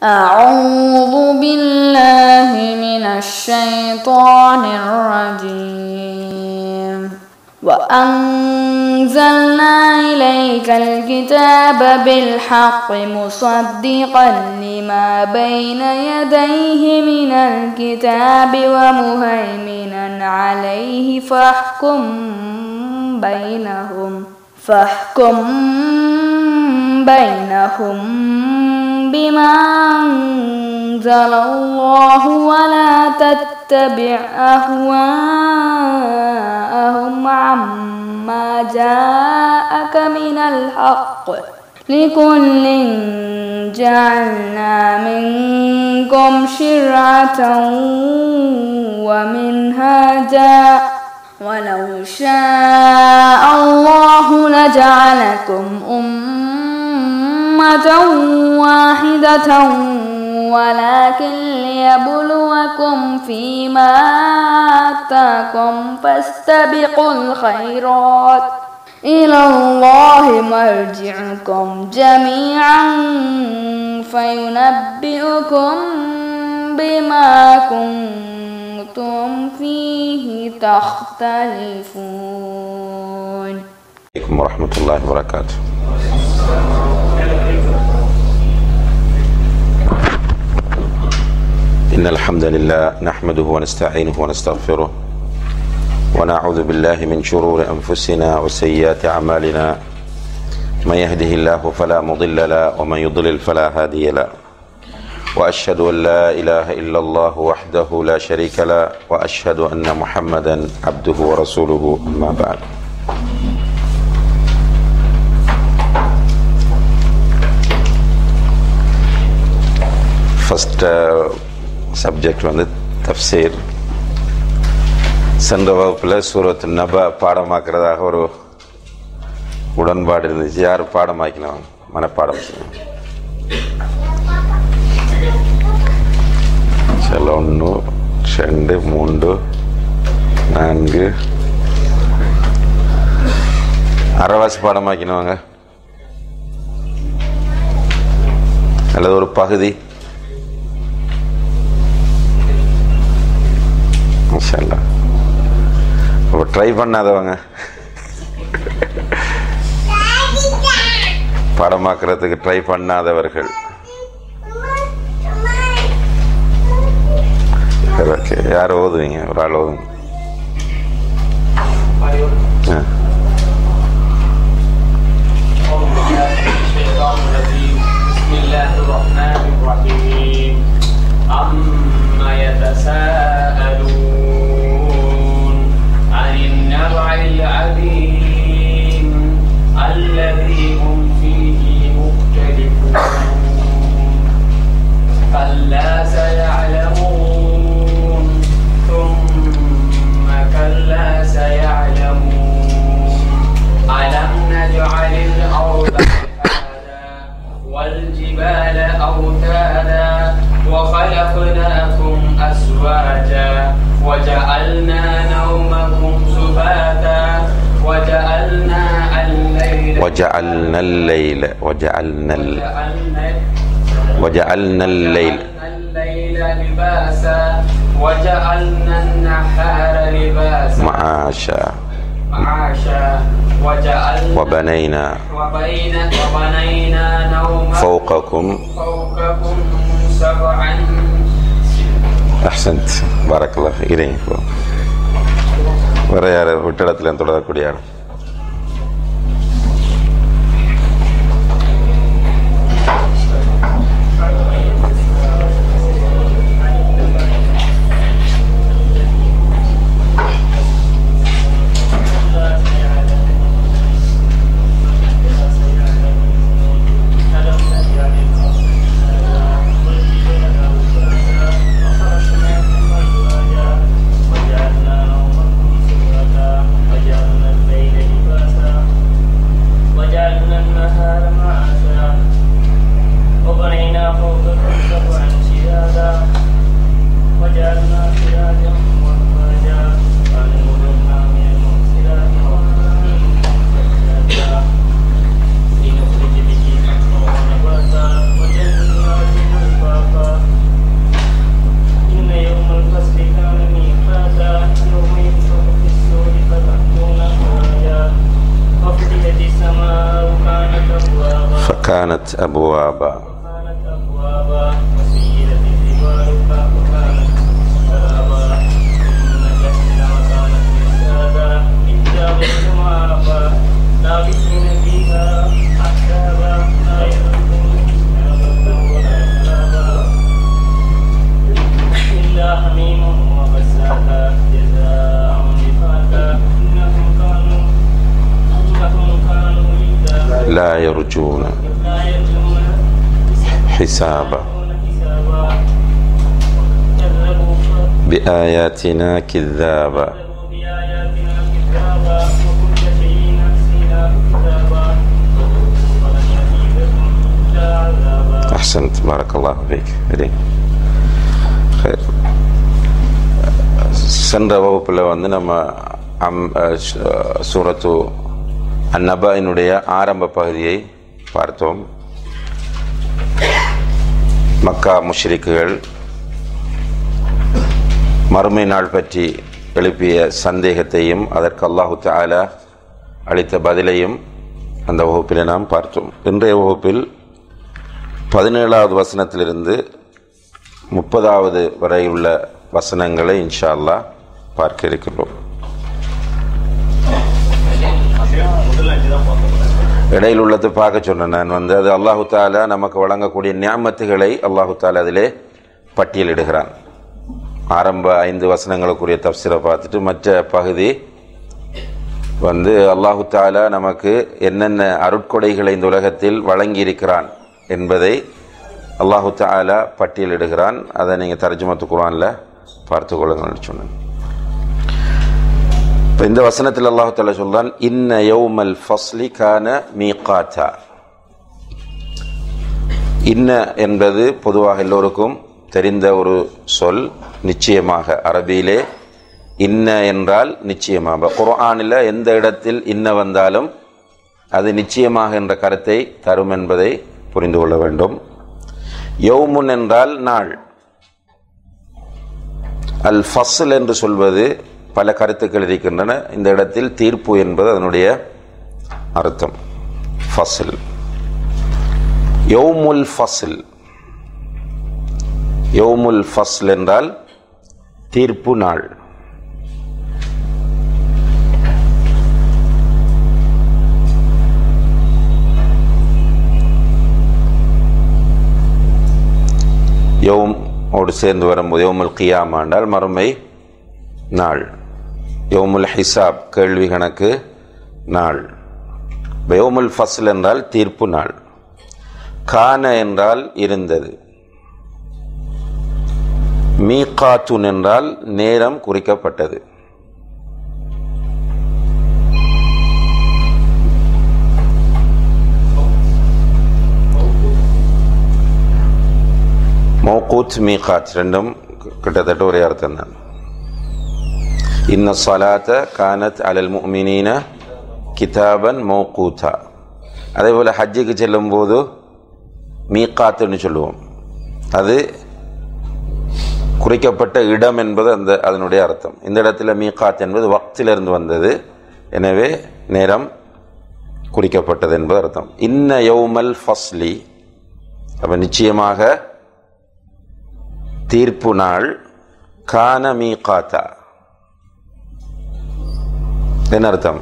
أعوذ بالله من الشيطان الرجيم. وأنزلنا إليك الكتاب بالحق مصدقا لما بين يديه من الكتاب ومهيمنا عليه فاحكم بينهم بما أنزل الله ولا تتبع أهواءهم عما جاءك من الحق لكل جعلنا منكم شرعة ومنهاجا ولو شاء الله لجعلكم أمة واحدة ولكن ليبلوكم فيما آتاكم فاستبقوا الخيرات إلى الله مرجعكم جميعا فينبئكم بما كنتم فيه تختلفون. عليكم ورحمة الله وبركاته. إن الحمد لله نحمده ونستعينه ونستغفره ونعوذ بالله من شرور أنفسنا وسيئات أعمالنا من يهده الله فلا مضل له ومن يضلل فلا هادي له وأشهد أن لا إله إلا الله وحده لا شريك له وأشهد أن محمدا عبده ورسوله أما بعد. First subject வந்து தஃப்சீர். சென்ற வகுப்பில் சூரத் நபா பாடமாக்குறதாக ஒரு உடன்பாடு இருந்துச்சு. யார் பாடமாக்கினவங்க? மனப்பாடம் செய்யணும். 1 2 3 4 அரைவாசி பாடமாக்கினவங்க அல்லது ஒரு பகுதி? அப்போ ட்ரை பண்ணாதவங்க பாடமாக்குறதுக்கு ட்ரை பண்ணாதவர்கள். ஓகே, யார் ஓதுவீங்க? ஒரு ஆள் ஓதுங்க. والجبال أوتادا وخلقناكم أزواجا وجعلنا نومكم سباتا وجعلنا الليل لباسا وجعلنا النهار لباسا معاشا وبنينا نوما فوقكم سبعا. أحسنت بارك الله فيك. வேற யார் விட்டடத்தில் தொடரக்கூடிய யார்? وجعلنا وكانت أبوابا وسيلت الجبال وكانت سرابا إن جهنم كانت مرصادا للطاغين مآبا لابثين فيها أحقابا لا يذوقون فيها بردا ولا شرابا إلا حميم وغساقا جزاء وفاقا إنهم كانوا لا يرجون حسابا بآياتنا كذابا أحسنت بارك الله فيك. சென்ற வகுப்பில் நம்ம சூரத்து அந்நபாயினுடைய ஆரம்ப பகுதியை பார்த்தோம். மக்கா முஷ்ரிக்குகள் மறுமை நாள் பற்றி எழுப்பிய சந்தேகத்தையும் அதற்கு அல்லாஹு தஆலா அளித்த பதிலையும் அந்த வகுப்பில் நாம் பார்த்தோம். இன்றைய வகுப்பில் 17வது வசனத்திலிருந்து 30வது வரை உள்ள வசனங்களை இன்ஷா அல்லாஹ் பார்க்க இருக்கிறோம். இடையில் உள்ளது பார்க்க சொன்னேன் நான் அது அல்லாஹு தஆலா நமக்கு வழங்கக்கூடிய நியாமத்துகளை அல்லாஹு தஆலா அதிலே பட்டியலிடுகிறான். ஆரம்ப 5 வசனங்களுக்குரிய தஃப்ஸீரை பார்த்துட்டு மற்ற பகுதி அல்லாஹு தஆலா நமக்கு என்னென்ன அருட்கொடைகளை இந்த உலகத்தில் வழங்கியிருக்கிறான் என்பதை அல்லாஹு தஆலா பட்டியலிடுகிறான். அதை நீங்கள் தர்ஜுமத்து குர்ஆனில் பார்த்து கொள்ளுங்கள்னு சொன்னேன். இப்போ இந்த வசனத்தில் அல்லாஹு தஆலா சொல்றான், இன்ன யௌமல் ஃபஸ்லி கான மீகாத்தா. இன்ன என்பது பொதுவாக எல்லோருக்கும் தெரிந்த ஒரு சொல். நிச்சயமாக அரபியிலே இன்ன என்றால் நிச்சயமாக. குர்ஆனில் எந்த இடத்தில் இன்ன வந்தாலும் அது நிச்சயமாக என்ற கருத்தை தரும் என்பதை புரிந்து கொள்ள வேண்டும். யௌமுன் என்றால் நாள். அல் ஃபஸ்ல் என்று சொல்வது பல கருத்துக்கள் இருக்கின்றன. இந்த இடத்தில் தீர்ப்பு என்பது அதனுடைய அர்த்தம். ஃபஸ்ல், யௌமுல் ஃபஸ்ல். யௌமுல் ஃபஸ்ல் என்றால் தீர்ப்பு நாள். யௌம் ஓடு சேர்ந்து வரும்போது யௌமுல் கியாமா என்றால் மறுமை நாள். யௌமுல் ஹிசாப் கேள்வி கணக்கு நாள். யௌமுல் ஃபஸ்ல் என்றால் தீர்ப்பு நாள். கான என்றால் இருந்தது. மீகாத்துன் என்றால் நேரம் குறிக்கப்பட்டது. மௌகூத் மீகாத் ரெண்டும் கிட்டத்தட்ட ஒரே அர்த்தம் தான். இன்ன ஸலாத்த கானத் அலல் முஃமினீன கிதாபன் மௌகூத்தா. அதே போல் ஹஜ்ஜுக்கு செல்லும் போது மீகாத்துன்னு சொல்லுவோம். அது குறிக்கப்பட்ட இடம் என்பது அதனுடைய அர்த்தம். இந்த இடத்துல மீகாத் என்பது வக்திலிருந்து வந்தது, எனவே நேரம் குறிக்கப்பட்டது என்பது அர்த்தம். இன்ன யௌமல் ஃபஸ்லி, அப்போ நிச்சயமாக தீர்ப்பு நாள். கான மீகாத்தா என்ன அர்த்தம்?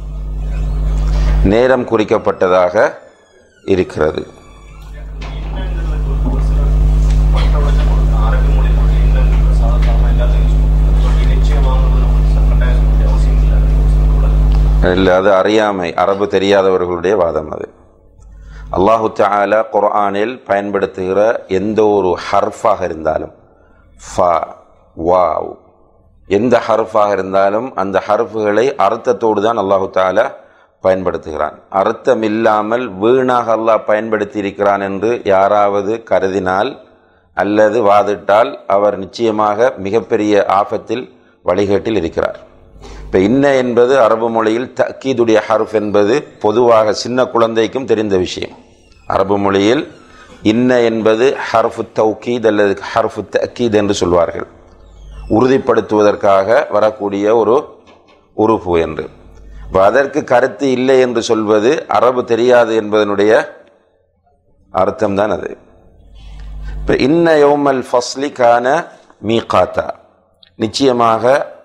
நேரம் குறிக்கப்பட்டதாக இருக்கிறது. இல்லை, அது அறியாமை, அரபு தெரியாதவர்களுடைய வாதம். அது அல்லாஹு தஆலா குர்ஆனில் பயன்படுத்துகிற எந்த ஒரு ஹர்ஃபாக இருந்தாலும், ஃபா, வாவ், எந்த ஹர்ஃபாக இருந்தாலும் அந்த ஹர்ஃபுகளை அர்த்தத்தோடு தான் அல்லாஹு தஆலா பயன்படுத்துகிறான். அர்த்தம் இல்லாமல் வீணாக அல்லாஹ் பயன்படுத்தி இருக்கிறான் என்று யாராவது கருதினால் அல்லது வாதிட்டால் அவர் நிச்சயமாக மிகப்பெரிய ஆபத்தில் வழிகேட்டில் இருக்கிறார். இப்போ இன்ன என்பது அரபு மொழியில் தக்கீதுடைய ஹர்ஃப் என்பது பொதுவாக சின்ன குழந்தைக்கும் தெரிந்த விஷயம். அரபு மொழியில் இன்ன என்பது ஹர்ஃபு தௌகீத் அல்லது ஹர்ஃபு தக்கீத் என்று சொல்வார்கள். உறுதிப்படுத்துவதற்காக வரக்கூடிய ஒரு உறுப்பு என்று. அதற்கு கருத்து இல்லை என்று சொல்வது அரபு தெரியாது என்பதனுடைய அர்த்தம் தான் அது. இப்போ இன்ன யௌமல் ஃபஸ்லி கான மீகாத்தா, நிச்சயமாக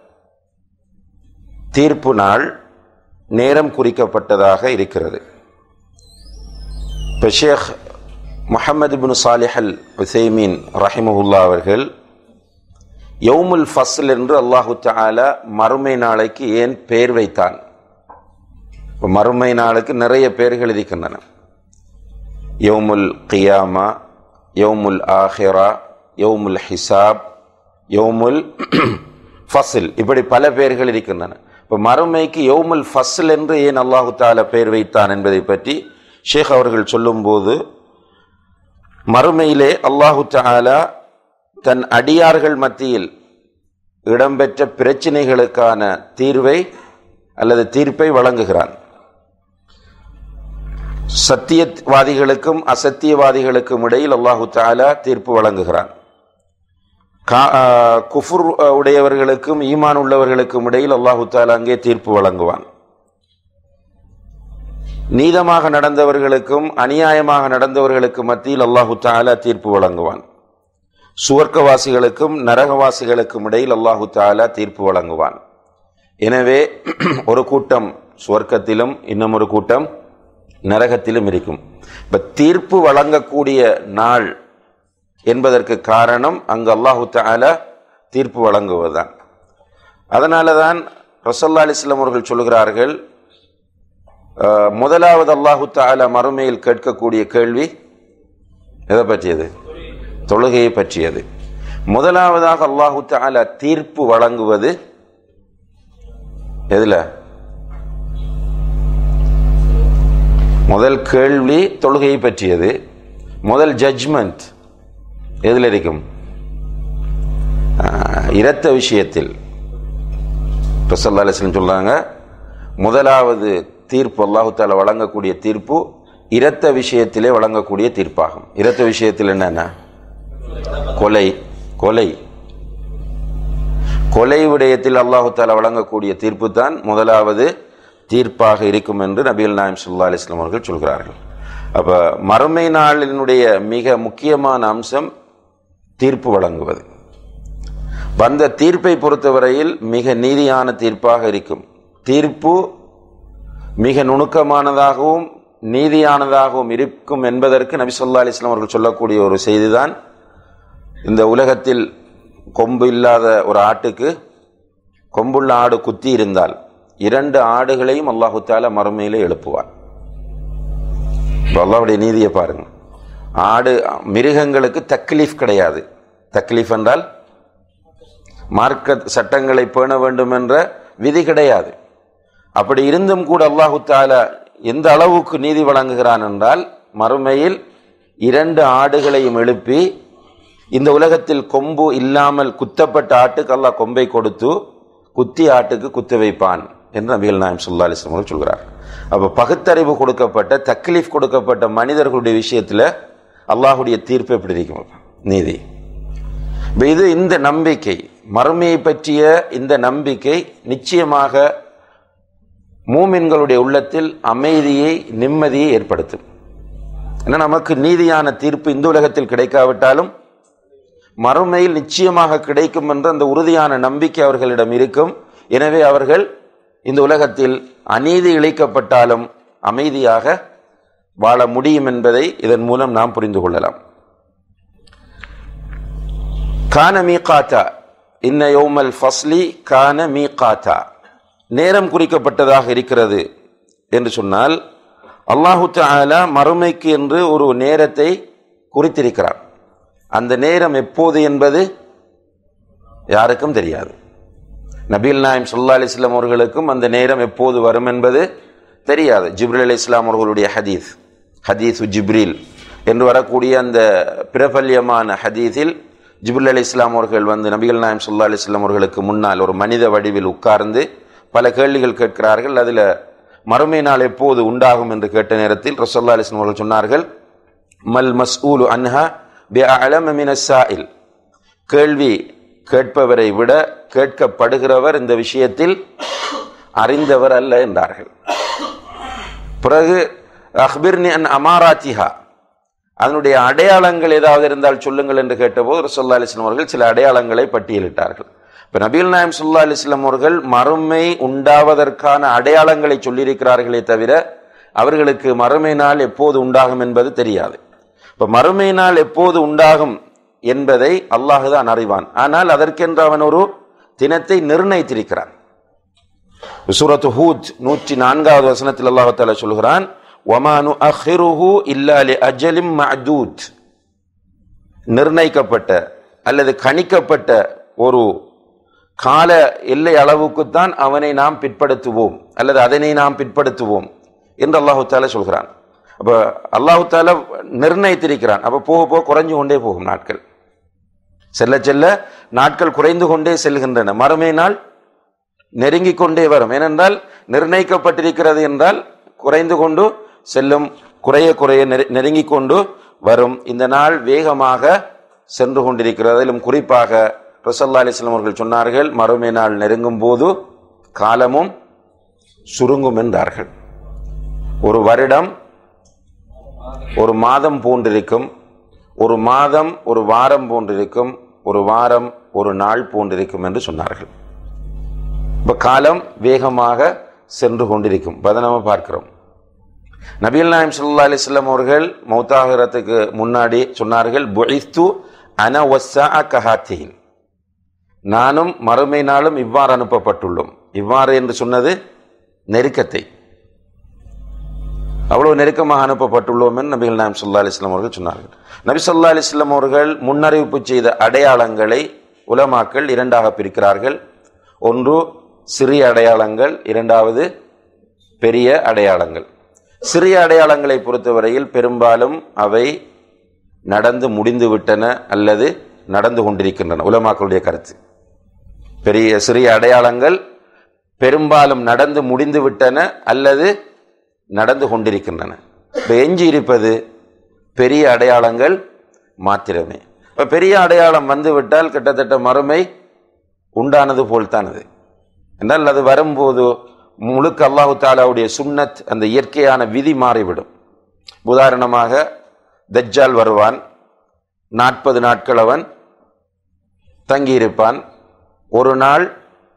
தீர்ப்பு நாள் நேரம் குறிக்கப்பட்டதாக இருக்கிறது. இப்போ ஷேக் முஹம்மது பின் சாலிஹ் அல் உசைமீன் ரஹிமஹுல்லா அவர்கள் யௌமுல் ஃபஸ்ல் என்று அல்லாஹு தஆலா மறுமை நாளைக்கு ஏன் பெயர் வைத்தான்? இப்போ மறுமை நாளுக்கு நிறைய பெயர்கள் இருக்கின்றன. யௌமுல் கியாமா, யௌமுல் ஆஹிரா, யௌமுல் ஹிசாப், யௌமுல் ஃபஸ்ல், இப்படி பல பெயர்கள் இருக்கின்றன. இப்போ மறுமைக்கு யௌமுல் ஃபஸ்ல் என்று ஏன் அல்லாஹு தஆலா பெயர் வைத்தான் என்பதை பற்றி ஷேக் அவர்கள் சொல்லும்போது, மறுமையிலே அல்லாஹு தஆலா தன் அடியார்கள் மத்தியில் இடம்பெற்ற பிரச்சினைகளுக்கான தீர்வை அல்லது தீர்ப்பை வழங்குகிறான். சத்தியவாதிகளுக்கும் அசத்தியவாதிகளுக்கும் இடையில் அல்லாஹு தஆலா தீர்ப்பு வழங்குகிறான். குஃபுர் உடையவர்களுக்கும் ஈமான் உள்ளவர்களுக்கும் இடையில் அல்லாஹு தஆலா அங்கே தீர்ப்பு வழங்குவான். நீதமாக நடந்தவர்களுக்கும் அநியாயமாக நடந்தவர்களுக்கும் மத்தியில் அல்லாஹு தஆலா தீர்ப்பு வழங்குவான். சுவர்க்கவாசிகளுக்கும் நரகவாசிகளுக்கும் இடையில் அல்லாஹு தஆலா தீர்ப்பு வழங்குவான். எனவே ஒரு கூட்டம் சுவர்க்கத்திலும் இன்னும் ஒரு கூட்டம் நரகத்திலும் இருக்கும். இப்ப தீர்ப்பு வழங்கக்கூடிய நாள் என்பதற்கு காரணம் அங்கு அல்லாஹு தஆலா தீர்ப்பு வழங்குவதுதான். அதனால தான் ரசூலுல்லாஹி அலைஹி வஸல்லம் அவர்கள் சொல்கிறார்கள், முதலாவது அல்லாஹு தஆலா மறுமையில் கேட்கக்கூடிய கேள்வி எதை பற்றியது? தொழுகையை பற்றியது. முதலாவதாக அல்லாஹு தஆலா தீர்ப்பு வழங்குவது எதுல? முதல் கேள்வி தொழுகையை பற்றியது. முதல் ஜட்ஜ்மெண்ட் எதுல இருக்கும்? இரத்த விஷயத்தில். ரசூலுல்லாஹி அலைஹி வஸல்லம் சொல்றாங்க, முதலாவது தீர்ப்பு அல்லாஹு தஆலா வழங்கக்கூடிய தீர்ப்பு இரத்த விஷயத்திலே வழங்கக்கூடிய தீர்ப்பாகும். இரத்த விஷயத்தில் என்னென்ன? கொலை கொலை கொலை விடயத்தில் அல்லாஹு தஆலா வழங்கக்கூடிய தீர்ப்பு தான் முதலாவது தீர்ப்பாக இருக்கும் என்று நபிகள் நாயகம் ஸல்லல்லாஹு அலைஹி வஸல்லம் அவர்கள் சொல்கிறார்கள். அப்ப மறுமை நாளினுடைய மிக முக்கியமான அம்சம் தீர்ப்பு வழங்குவது. வந்த தீர்ப்பை பொறுத்தவரையில் மிக நீதியான தீர்ப்பாக இருக்கும். தீர்ப்பு மிக நுணுக்கமானதாகவும் நீதியானதாகவும் இருக்கும் என்பதற்கு நபி ஸல்லல்லாஹு அலைஹி வஸல்லம் அவர்கள் சொல்லக்கூடிய ஒரு செய்திதான், இந்த உலகத்தில் கொம்பு இல்லாத ஒரு ஆட்டுக்கு கொம்புள்ள ஆடு குத்தி இருந்தால் 2 ஆடுகளையும் அல்லாஹு தஆலா மறுமையிலே எழுப்புவார். அல்லாஹ்வுடைய நீதியை பாருங்க. மிருகங்களுக்கு தக்லீஃப் கிடையாது. தக்லீஃப் என்றால் மார்க்க சட்டங்களை பேண வேண்டும் என்ற விதி கிடையாது. அப்படி இருந்தும் கூட அல்லாஹு தஆலா எந்த அளவுக்கு நீதி வழங்குகிறான் என்றால், மறுமையில் 2 ஆடுகளையும் எழுப்பி இந்த உலகத்தில் கொம்பு இல்லாமல் குத்தப்பட்ட ஆட்டுக்கு அல்லாஹ் கொம்பை கொடுத்து குத்தி ஆட்டுக்கு குத்த வைப்பான் என்று நபிகள் நாயகம் ஸல்லல்லாஹு அலைஹி வஸல்லம் சொல்கிறார். அப்ப பகுத்தறிவு கொடுக்கப்பட்ட தக்லீஃப் கொடுக்கப்பட்ட மனிதர்களுடைய விஷயத்துல அல்லாஹுடைய தீர்ப்பு எப்படி இருக்கும்? நீதி. இது இந்த நம்பிக்கை, மறுமையை பற்றிய இந்த நம்பிக்கை நிச்சயமாக மூமின்களுடைய உள்ளத்தில் அமைதியை நிம்மதியை ஏற்படுத்தும். ஏன்னா நமக்கு நீதியான தீர்ப்பு இந்த உலகத்தில் கிடைக்காவிட்டாலும் மறுமையில் நிச்சயமாக கிடைக்கும் என்ற அந்த உறுதியான நம்பிக்கை அவர்களிடம் இருக்கும். எனவே அவர்கள் இந்த உலகத்தில் அநீதி இழைக்கப்பட்டாலும் அமைதியாக வாழ முடியும் என்பதை இதன் மூலம் நாம் புரிந்து கொள்ளலாம். கான மீகாத்தா, இன்ன யௌமல் ஃபஸ்லி கான மீகாத்தா, நேரம் குறிக்கப்பட்டதாக இருக்கிறது என்று சொன்னால், அல்லாஹு தஆலா மறுமைக்கு என்று ஒரு நேரத்தை குறித்திருக்கிறார். அந்த நேரம் எப்போது என்பது யாருக்கும் தெரியாது. நபிகள் நாயகம் ஸல்லல்லாஹு அலைஹி வஸல்லம் அவர்களுக்கும் அந்த நேரம் எப்போது வரும் என்பது தெரியாது. ஜிப்ரீல் அலைஹிஸ்ஸலாம் அவர்களுடைய ஹதீஸ் ஜிப்ரீல் என்று வரக்கூடிய அந்த பிரபல்யமான ஹதீஸில் ஜிப்ரீல் அலைஹிஸ்ஸலாம் அவர்கள் வந்து நபிகள் நாயகம் ஸல்லல்லாஹு அலைஹி வஸல்லம் அவர்களுக்கு முன்னால் ஒரு மனித வடிவில் உட்கார்ந்து பல கேள்விகள் கேட்கிறார்கள். அதில் மறுமை நாள் எப்போது உண்டாகும் என்று கேட்ட நேரத்தில் ரசூலுல்லாஹி அலைஹி வஸல்லம் அவர்கள் சொன்னார்கள், மல் மஸ்ஊலு அன்ஹா பிஅஅலம மினஸ் ஸாயில், கேள்வி கேட்பவரை விட கேட்கப்படுகிறவர் இந்த விஷயத்தில் அறிந்தவர் அல்ல என்றார்கள். பிறகு அக்பிர்னி அன் அமாராத்திஹா, அதனுடைய அடையாளங்கள் ஏதாவது இருந்தால் சொல்லுங்கள் என்று கேட்டபோது ரசூலுல்லாஹி அலைஹி வஸல்லம் அவர்கள் சில அடையாளங்களை பட்டியலிட்டார்கள். இப்போ நபிகள் நாயகம் ஸல்லல்லாஹு அலைஹி வஸல்லம் அவர்கள் மறுமை உண்டாவதற்கான அடையாளங்களை சொல்லியிருக்கிறார்களே தவிர அவர்களுக்கு மறுமை நாள் எப்போது உண்டாகும் என்பது தெரியாது. இப்போ மறுமை நாள் எப்போது உண்டாகும் என்பதை அல்லாஹ் தான் அறிவான். ஆனால் அதற்கென்று அவன் ஒரு தினத்தை நிர்ணயித்திருக்கிறான். சூரத்து ஹூத் 104வது வசனத்தில் அல்லாஹ் தஆலா சொல்கிறான், வமா நுஅখিরুஹு இல்லா லிஅஜலின் மஅதூத். நிர்ணயிக்கப்பட்ட அல்லது கணிக்கப்பட்ட ஒரு கால எல்லை அளவுக்குத்தான் அவனை நாம் பிற்படுத்துவோம் அல்லது அதனை நாம் பிற்படுத்துவோம் என்று அல்லாஹு தஆலா சொல்கிறான். அப்ப அல்லாஹு தஆலா நிர்ணயித்திருக்கிறான். அப்ப போக போக குறைஞ்சு கொண்டே போகும் நாட்கள், செல்ல செல்ல நாட்கள் குறைந்து கொண்டே செல்கின்றன. மறுமை நாள் நெருங்கி கொண்டே வரும். ஏனென்றால் நிர்ணயிக்கப்பட்டிருக்கிறது என்றால் குறைந்து கொண்டு செல்லும், குறைய குறைய நெருங்கி கொண்டு வரும். இந்த நாள் வேகமாக சென்று கொண்டிருக்கிறது. அதிலும் குறிப்பாக ரசூலுல்லாஹி அலைஹி வஸல்லம் அவர்கள் சொன்னார்கள், மறுமை நாள் நெருங்கும் போது காலமும் சுருங்கும் என்றார்கள். ஒரு வருடம் ஒரு மாதம் போன்றிருக்கும், ஒரு மாதம் ஒரு வாரம் போன்றிருக்கும், ஒரு வாரம் ஒரு நாள் போன்றிருக்கும் என்று சொன்னார்கள். இப்போ காலம் வேகமாக சென்று கொண்டிருக்கும். அதை நம்ம பார்க்கிறோம். நபிகள் நாயகம் ஸல்லல்லாஹு அலைஹி வஸல்லம் அவர்கள் மௌத்தாகிறதுக்கு முன்னாடி சொன்னார்கள், புஇஸ்து அன வஸ்ஸாஅ கஹாத்தீன். நானும் மறுமை நாளும் இவ்வாறு அனுப்பப்பட்டுள்ளோம். இவ்வாறு என்று சொன்னது நெருக்கத்தை, அவ்வளவு நெருக்கமாக அனுப்பப்பட்டுள்ளோம் என்று நபிகள் நாயகம் ஸல்லல்லாஹு அலைஹி வஸல்லம் அவர்கள் சொன்னார்கள். நபி ஸல்லல்லாஹு அலைஹி வஸல்லம் அவர்கள் முன்னறிவிப்பு செய்த அடையாளங்களை உலமாக்கள் இரண்டாக பிரிக்கிறார்கள். ஒன்று சிறிய அடையாளங்கள், இரண்டாவது பெரிய அடையாளங்கள். சிறிய அடையாளங்களை பொறுத்தவரையில் பெரும்பாலும் அவை நடந்து முடிந்து விட்டன அல்லது நடந்து கொண்டிருக்கின்றன, உலமாக்களுடைய கருத்து. சிறிய அடையாளங்கள் பெரும்பாலும் நடந்து முடிந்து விட்டன அல்லது நடந்து கொண்டிருக்கின்றன. இப்போ எஞ்சி இருப்பது பெரிய அடையாளங்கள் மாத்திரமே. இப்போ பெரிய அடையாளம் வந்துவிட்டால் கிட்டத்தட்ட மறுமை உண்டானது போல்தானது என்றால் அது வரும்போது முழுக்க அல்லாஹு தாலாவுடைய சுன்னத், அந்த இயற்கையான விதி மாறிவிடும். உதாரணமாக தஜ்ஜால் வருவான், 40 நாட்கள் அவன் தங்கியிருப்பான். ஒரு நாள்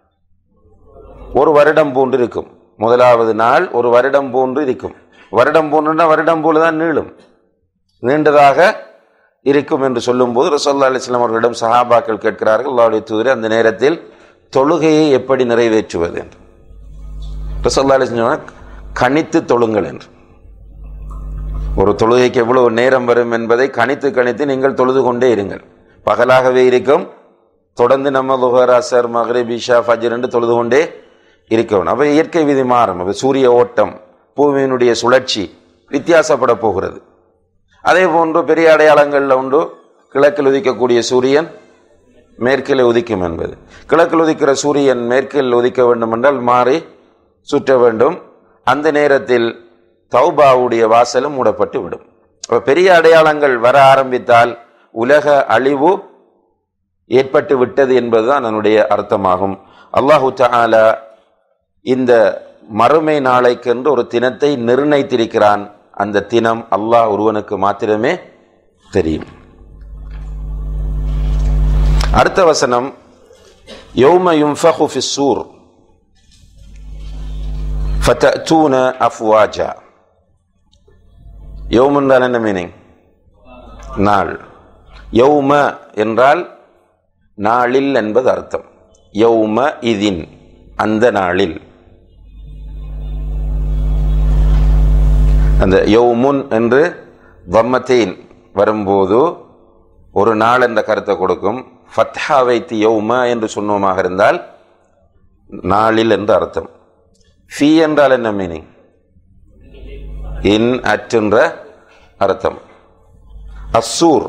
ஒரு வருடம் போன்று இருக்கும். முதலாவது நாள் ஒரு வருடம் போன்று இருக்கும். வருடம் போன்றுனா வருடம் போலதான் நீளும், நீண்டதாக இருக்கும் என்று சொல்லும் போது ரசூலுல்லாஹி அலைஹி வஸல்லம் அவர்களிடம் சஹாபாக்கள் கேட்கிறார்கள், அல்லாஹ்வுடைய தூதரே, அந்த நேரத்தில் தொழுகையை எப்படி நிறைவேற்றுவது என்று. ரசூலுல்லாஹி அலைஹி வஸல்லம் கணித்து தொழுங்கள் என்று. ஒரு தொழுகைக்கு எவ்வளவு நேரம் வரும் என்பதை கணித்து கணித்து நீங்கள் தொழுது கொண்டே இருங்கள். பகலாகவே இருக்கும், தொடர்ந்து நம்ம லுஹர், அஸர், மக்ரிப், இஷா, ஃபஜ்ர் என்று தொழுது கொண்டே இருக்கணும். அப்போ இயற்கை விதி மாறும். அப்போ சூரிய ஓட்டம், பூமியினுடைய சுழற்சி வித்தியாசப்பட போகிறது. அதே போன்று பெரிய அடையாளங்களில் உண்டு, கிழக்கில் உதிக்கக்கூடிய சூரியன் மேற்கில் உதிக்கும் என்பது. கிழக்கில் உதிக்கிற சூரியன் மேற்கில் உதிக்க வேண்டும் என்றால் மாறி சுற்ற வேண்டும். அந்த நேரத்தில் தௌபாவுடைய வாசலும் மூடப்பட்டு விடும். அப்போ பெரிய அடையாளங்கள் வர ஆரம்பித்தால் உலக அழிவு ஏற்பட்டு விட்டது என்பதுதான் அதனுடைய அர்த்தமாகும். அல்லாஹு தஆலா இந்த மறுமை நாளைக்கென்று ஒரு தினத்தை நிர்ணயித்திருக்கிறான். அந்த தினம் அல்லாஹ் ஒருவனுக்கு மாத்திரமே தெரியும். அடுத்த வசனம், யௌம யுன்ஃபகு ஃபிஸ்ஸூர் ஃபதஅதூன அஃப்வாஜா. யௌம் என்றால் என்ன மீனிங்? நாள். யௌம என்றால் நாளில் என்பது அர்த்தம். யௌம இதின், அந்த நாளில். அந்த யௌமுன் என்று தம்மத்தீன் வரும்போது ஒரு நாள் என்ற கருத்தை கொடுக்கும். ஃபத்ஹா வைத்து யௌம என்று சொன்னோமாக இருந்தால் நாளில் என்று அர்த்தம். ஃபி என்றால் என்ன மீனிங்? இன், அட் என்ற அர்த்தம். அஸ்ஸூர்,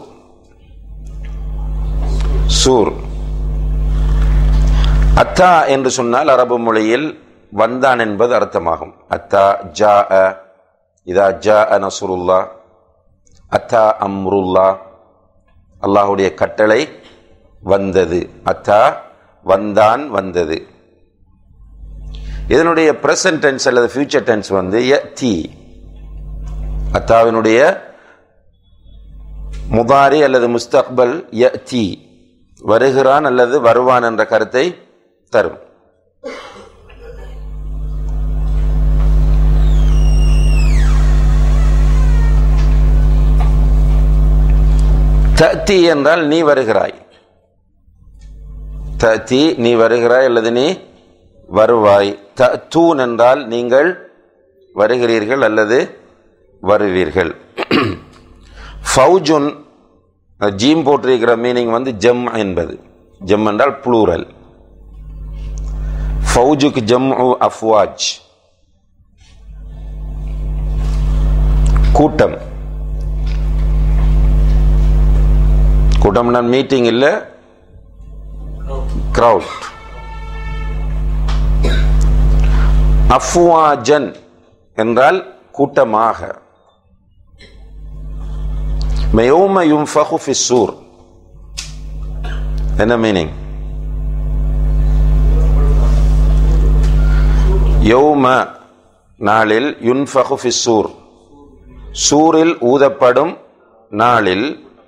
சூர். அத்தா என்று சொன்னால் அரபு மொழியில் வந்தான் என்பது அர்த்தமாகும். அத்தா ஜாஅ, இதா ஜாஅ நஸ்ருல்லாஹ், அத்தா அம்ருல்லாஹ், அல்லாஹ்வுடைய கட்டளை வந்தது. அத்தா வந்தான், வந்தது. இதனுடைய பிரசன்ட் டென்ஸ் அல்லது ஃபியூச்சர் டென்ஸ் வந்து யதி. அத்தாவினுடைய முதாரி அல்லது முஸ்தக்பல் யஅதி வருகிறான் அல்லது வருவான் என்ற கருத்தை தரும். தஅதி என்றால் நீ வருகிறாய். தஅதி நீ வருகிறாய் அல்லது நீ வருவாய். தஅதூன் என்றால் நீங்கள் வருகிறீர்கள் அல்லது வருவீர்கள். ஃபௌஜுன் ஜீம் போட்டிருக்கிற மீனிங் ஜம் என்பது. ஜம் என்றால் ப்ளூரல். ஃபௌஜுக்கு ஜம்உ அஃப்வாஜ், கூட்டம். கூட்டம்னா மீட்டிங் இல்ல, கிரவுட். அஃப்வாஜன் என்றால் கூட்டமாக. யௌம யுன்ஃபகு ஃபிஸ்ஸூர் என்ன மீனிங்? யௌம நாளில், யுன்ஃபகு ஃபிஸ்ஸூர் சூரில் ஊதப்படும் நாளில்,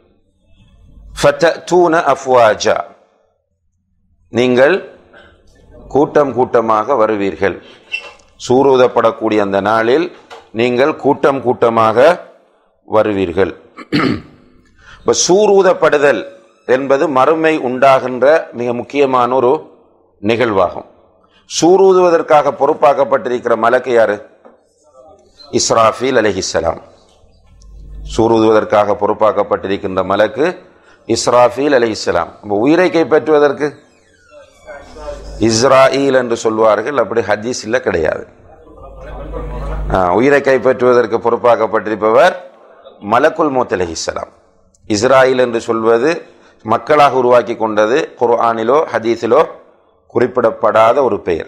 ஃபதஅதூன அஃப்வாஜா நீங்கள் கூட்டம் கூட்டமாக வருவீர்கள். சூர் ஊதப்படக்கூடிய அந்த நாளில் நீங்கள் கூட்டம் கூட்டமாக வருவீர்கள். இப்போ சூர் ஊதப்படுதல் என்பது மறுமை உண்டாகின்ற மிக முக்கியமான ஒரு நிகழ்வாகும். சூர் ஊதுவதற்காக பொறுப்பாக்கப்பட்டிருக்கிற மலக்கு யாரு? இஸ்ராஃபீல் அலைஹிஸ்ஸலாம். சூர் ஊதுவதற்காக பொறுப்பாக்கப்பட்டிருக்கின்ற மலக்கு இஸ்ராஃபீல் அலைஹிஸ்ஸலாம். உயிரை கைப்பற்றுவதற்கு இஸ்ராயில் என்று சொல்வார்கள். அப்படி ஹதீஸில் கிடையாது. உயிரை கைப்பற்றுவதற்கு பொறுப்பாக்கப்பட்டிருப்பவர் மலக்குல் மௌத் அலைஹிஸ்ஸலாம். இஸ்ராயில் என்று சொல்வது மக்களாக உருவாக்கி கொண்டது. குர்ஆனிலோ ஹதீஸிலோ குறிப்பிடப்படாத ஒரு பெயர்.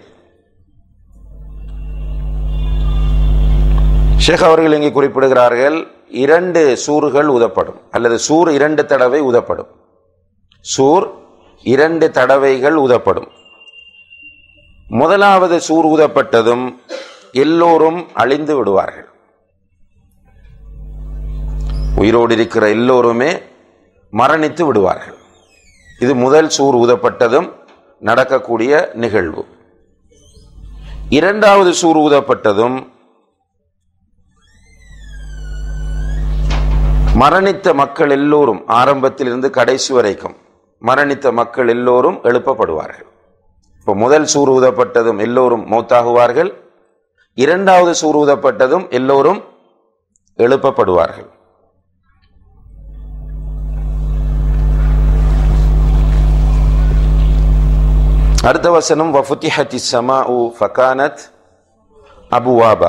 ஷேக் அவர்கள் இங்கே குறிப்பிடுகிறார்கள், 2 சூறுகள் ஊதப்படும் அல்லது சூர் 2 தடவை ஊதப்படும். சூர் 2 தடவைகள் ஊதப்படும். முதலாவது சூர் ஊதப்பட்டதும் எல்லோரும் அழிந்து விடுவார்கள். உயிரோடு இருக்கிற எல்லோருமே மரணித்து விடுவார்கள். இது முதல் சூர் ஊதப்பட்டதும் நடக்கக்கூடிய நிகழ்வு. இரண்டாவது சூர் ஊதப்பட்டதும் மரணித்த மக்கள் எல்லோரும், ஆரம்பத்தில் இருந்து கடைசி வரைக்கும் மரணித்த மக்கள் எல்லோரும் எழுப்பப்படுவார்கள். இப்போ முதல் சூர் ஊதப்பட்டதும் எல்லோரும் மௌத்தாகுவார்கள். இரண்டாவது சூர் ஊதப்பட்டதும் எல்லோரும் எழுப்பப்படுவார்கள். அடுத்த வசனம், வஃபுத்திஹத்தி ஸமாஉ ஃபகானத் அபுவாபா.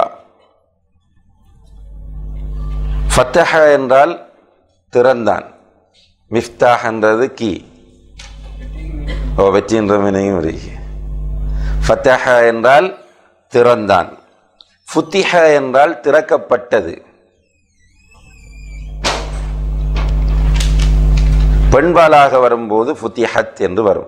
ஃபத்தஹ என்றால் திறந்தான், மிஃப்தாஹ் என்றது கீ, வெற்றின்ற மீனையும் இருக்கு. ஃபத்தஹ என்றால் திறந்தான், ஃபுத்திஹ என்றால் திறக்கப்பட்டது. பெண்பாலாக வரும்போது ஃபுத்திஹத் என்று வரும்.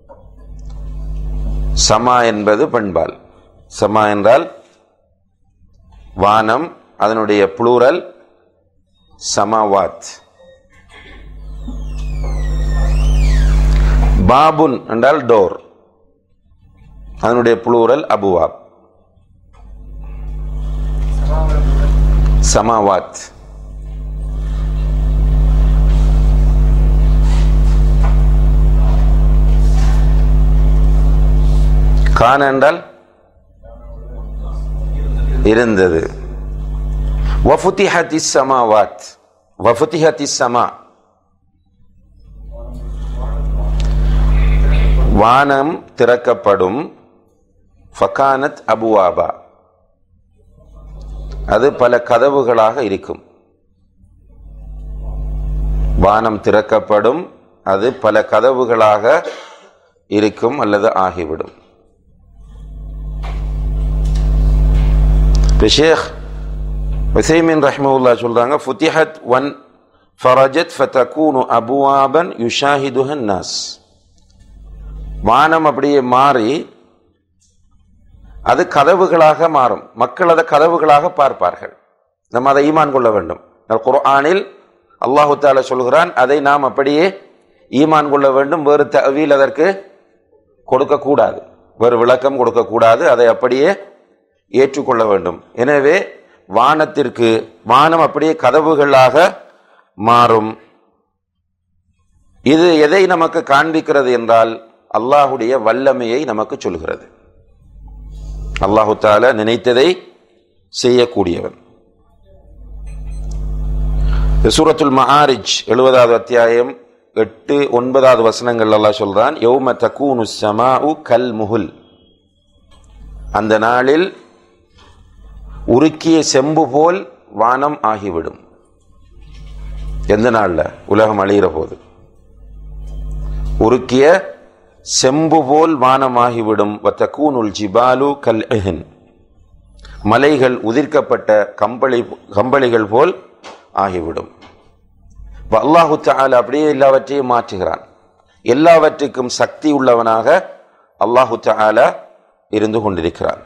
சமா என்பது பெண்பால். சமா என்றால் வானம், அதனுடைய புளூரல் சமாவாத். பாபுன் என்றால் டோர், அதனுடைய புளூரல் அபுவாப். சமாவாத். கான என்றால் இருந்தது. வஃபுத்திஹத்தி ஸமாவாத், வஃபுத்திஹத்தி ஸமா வானம் திறக்கப்படும். ஃபகானத் அபுவாபா, அது பல கதவுகளாக இருக்கும். வானம் திறக்கப்படும், அது பல கதவுகளாக இருக்கும் அல்லது ஆகிவிடும். ஷேக் உஸைமீன் ரஹ்மத்துல்லாஹி சொல்றாங்க, ஃபுத்திஹத் வன் ஃபரஜத் ஃபதகூனு அபுவாபன் யுஷாஹிதுஹன் நாஸ். வானம் அப்படியே மாறி அது கதவுகளாக மாறும். மக்கள் அதை கதவுகளாக பார்ப்பார்கள். நம்ம அதை ஈமான் கொள்ள வேண்டும். குர்ஆனில் அல்லாஹு தஆலா சொல்கிறான், அதை நாம் அப்படியே ஈமான் கொள்ள வேண்டும். வேறு தஅவீல் அதற்கு கொடுக்கக்கூடாது, வேறு விளக்கம் கொடுக்கக்கூடாது, அதை அப்படியே ஏற்றுக்கொள்ள வேண்டும். எனவே வானம் அப்படியே கதவுகளாக மாறும். இது எதை நமக்கு காண்பிக்கிறது என்றால் அல்லாஹுடைய வல்லமையை நமக்கு சொல்கிறது. அல்லாஹு தஆலா நினைத்ததை செய்யக்கூடியவன். சூரத்துல் மஆரிஜ் 70வது அத்தியாயம் 8-9 வசனங்கள் அல்லாஹ் சொல்றான், யௌம தகூனு ஸமாஉ கல் முஹுல், அந்த நாளில் உருக்கிய செம்பு போல் வானம் ஆகிவிடும். எந்த நாள்ல? உலகம் அழிகிற போது உருக்கிய செம்பு போல் வானமாகிவிடும். வதகூனுல் ஜிபாலு கல் இஹ்ன், மலைகள் உதிர்க்கப்பட்ட கம்பளிகள் போல் ஆகிவிடும். அல்லாஹு தஆலா அப்படியே எல்லாவற்றையும் மாற்றுகிறான். எல்லாவற்றுக்கும் சக்தி உள்ளவனாக அல்லாஹு தஆலா இருந்து கொண்டிருக்கிறான்.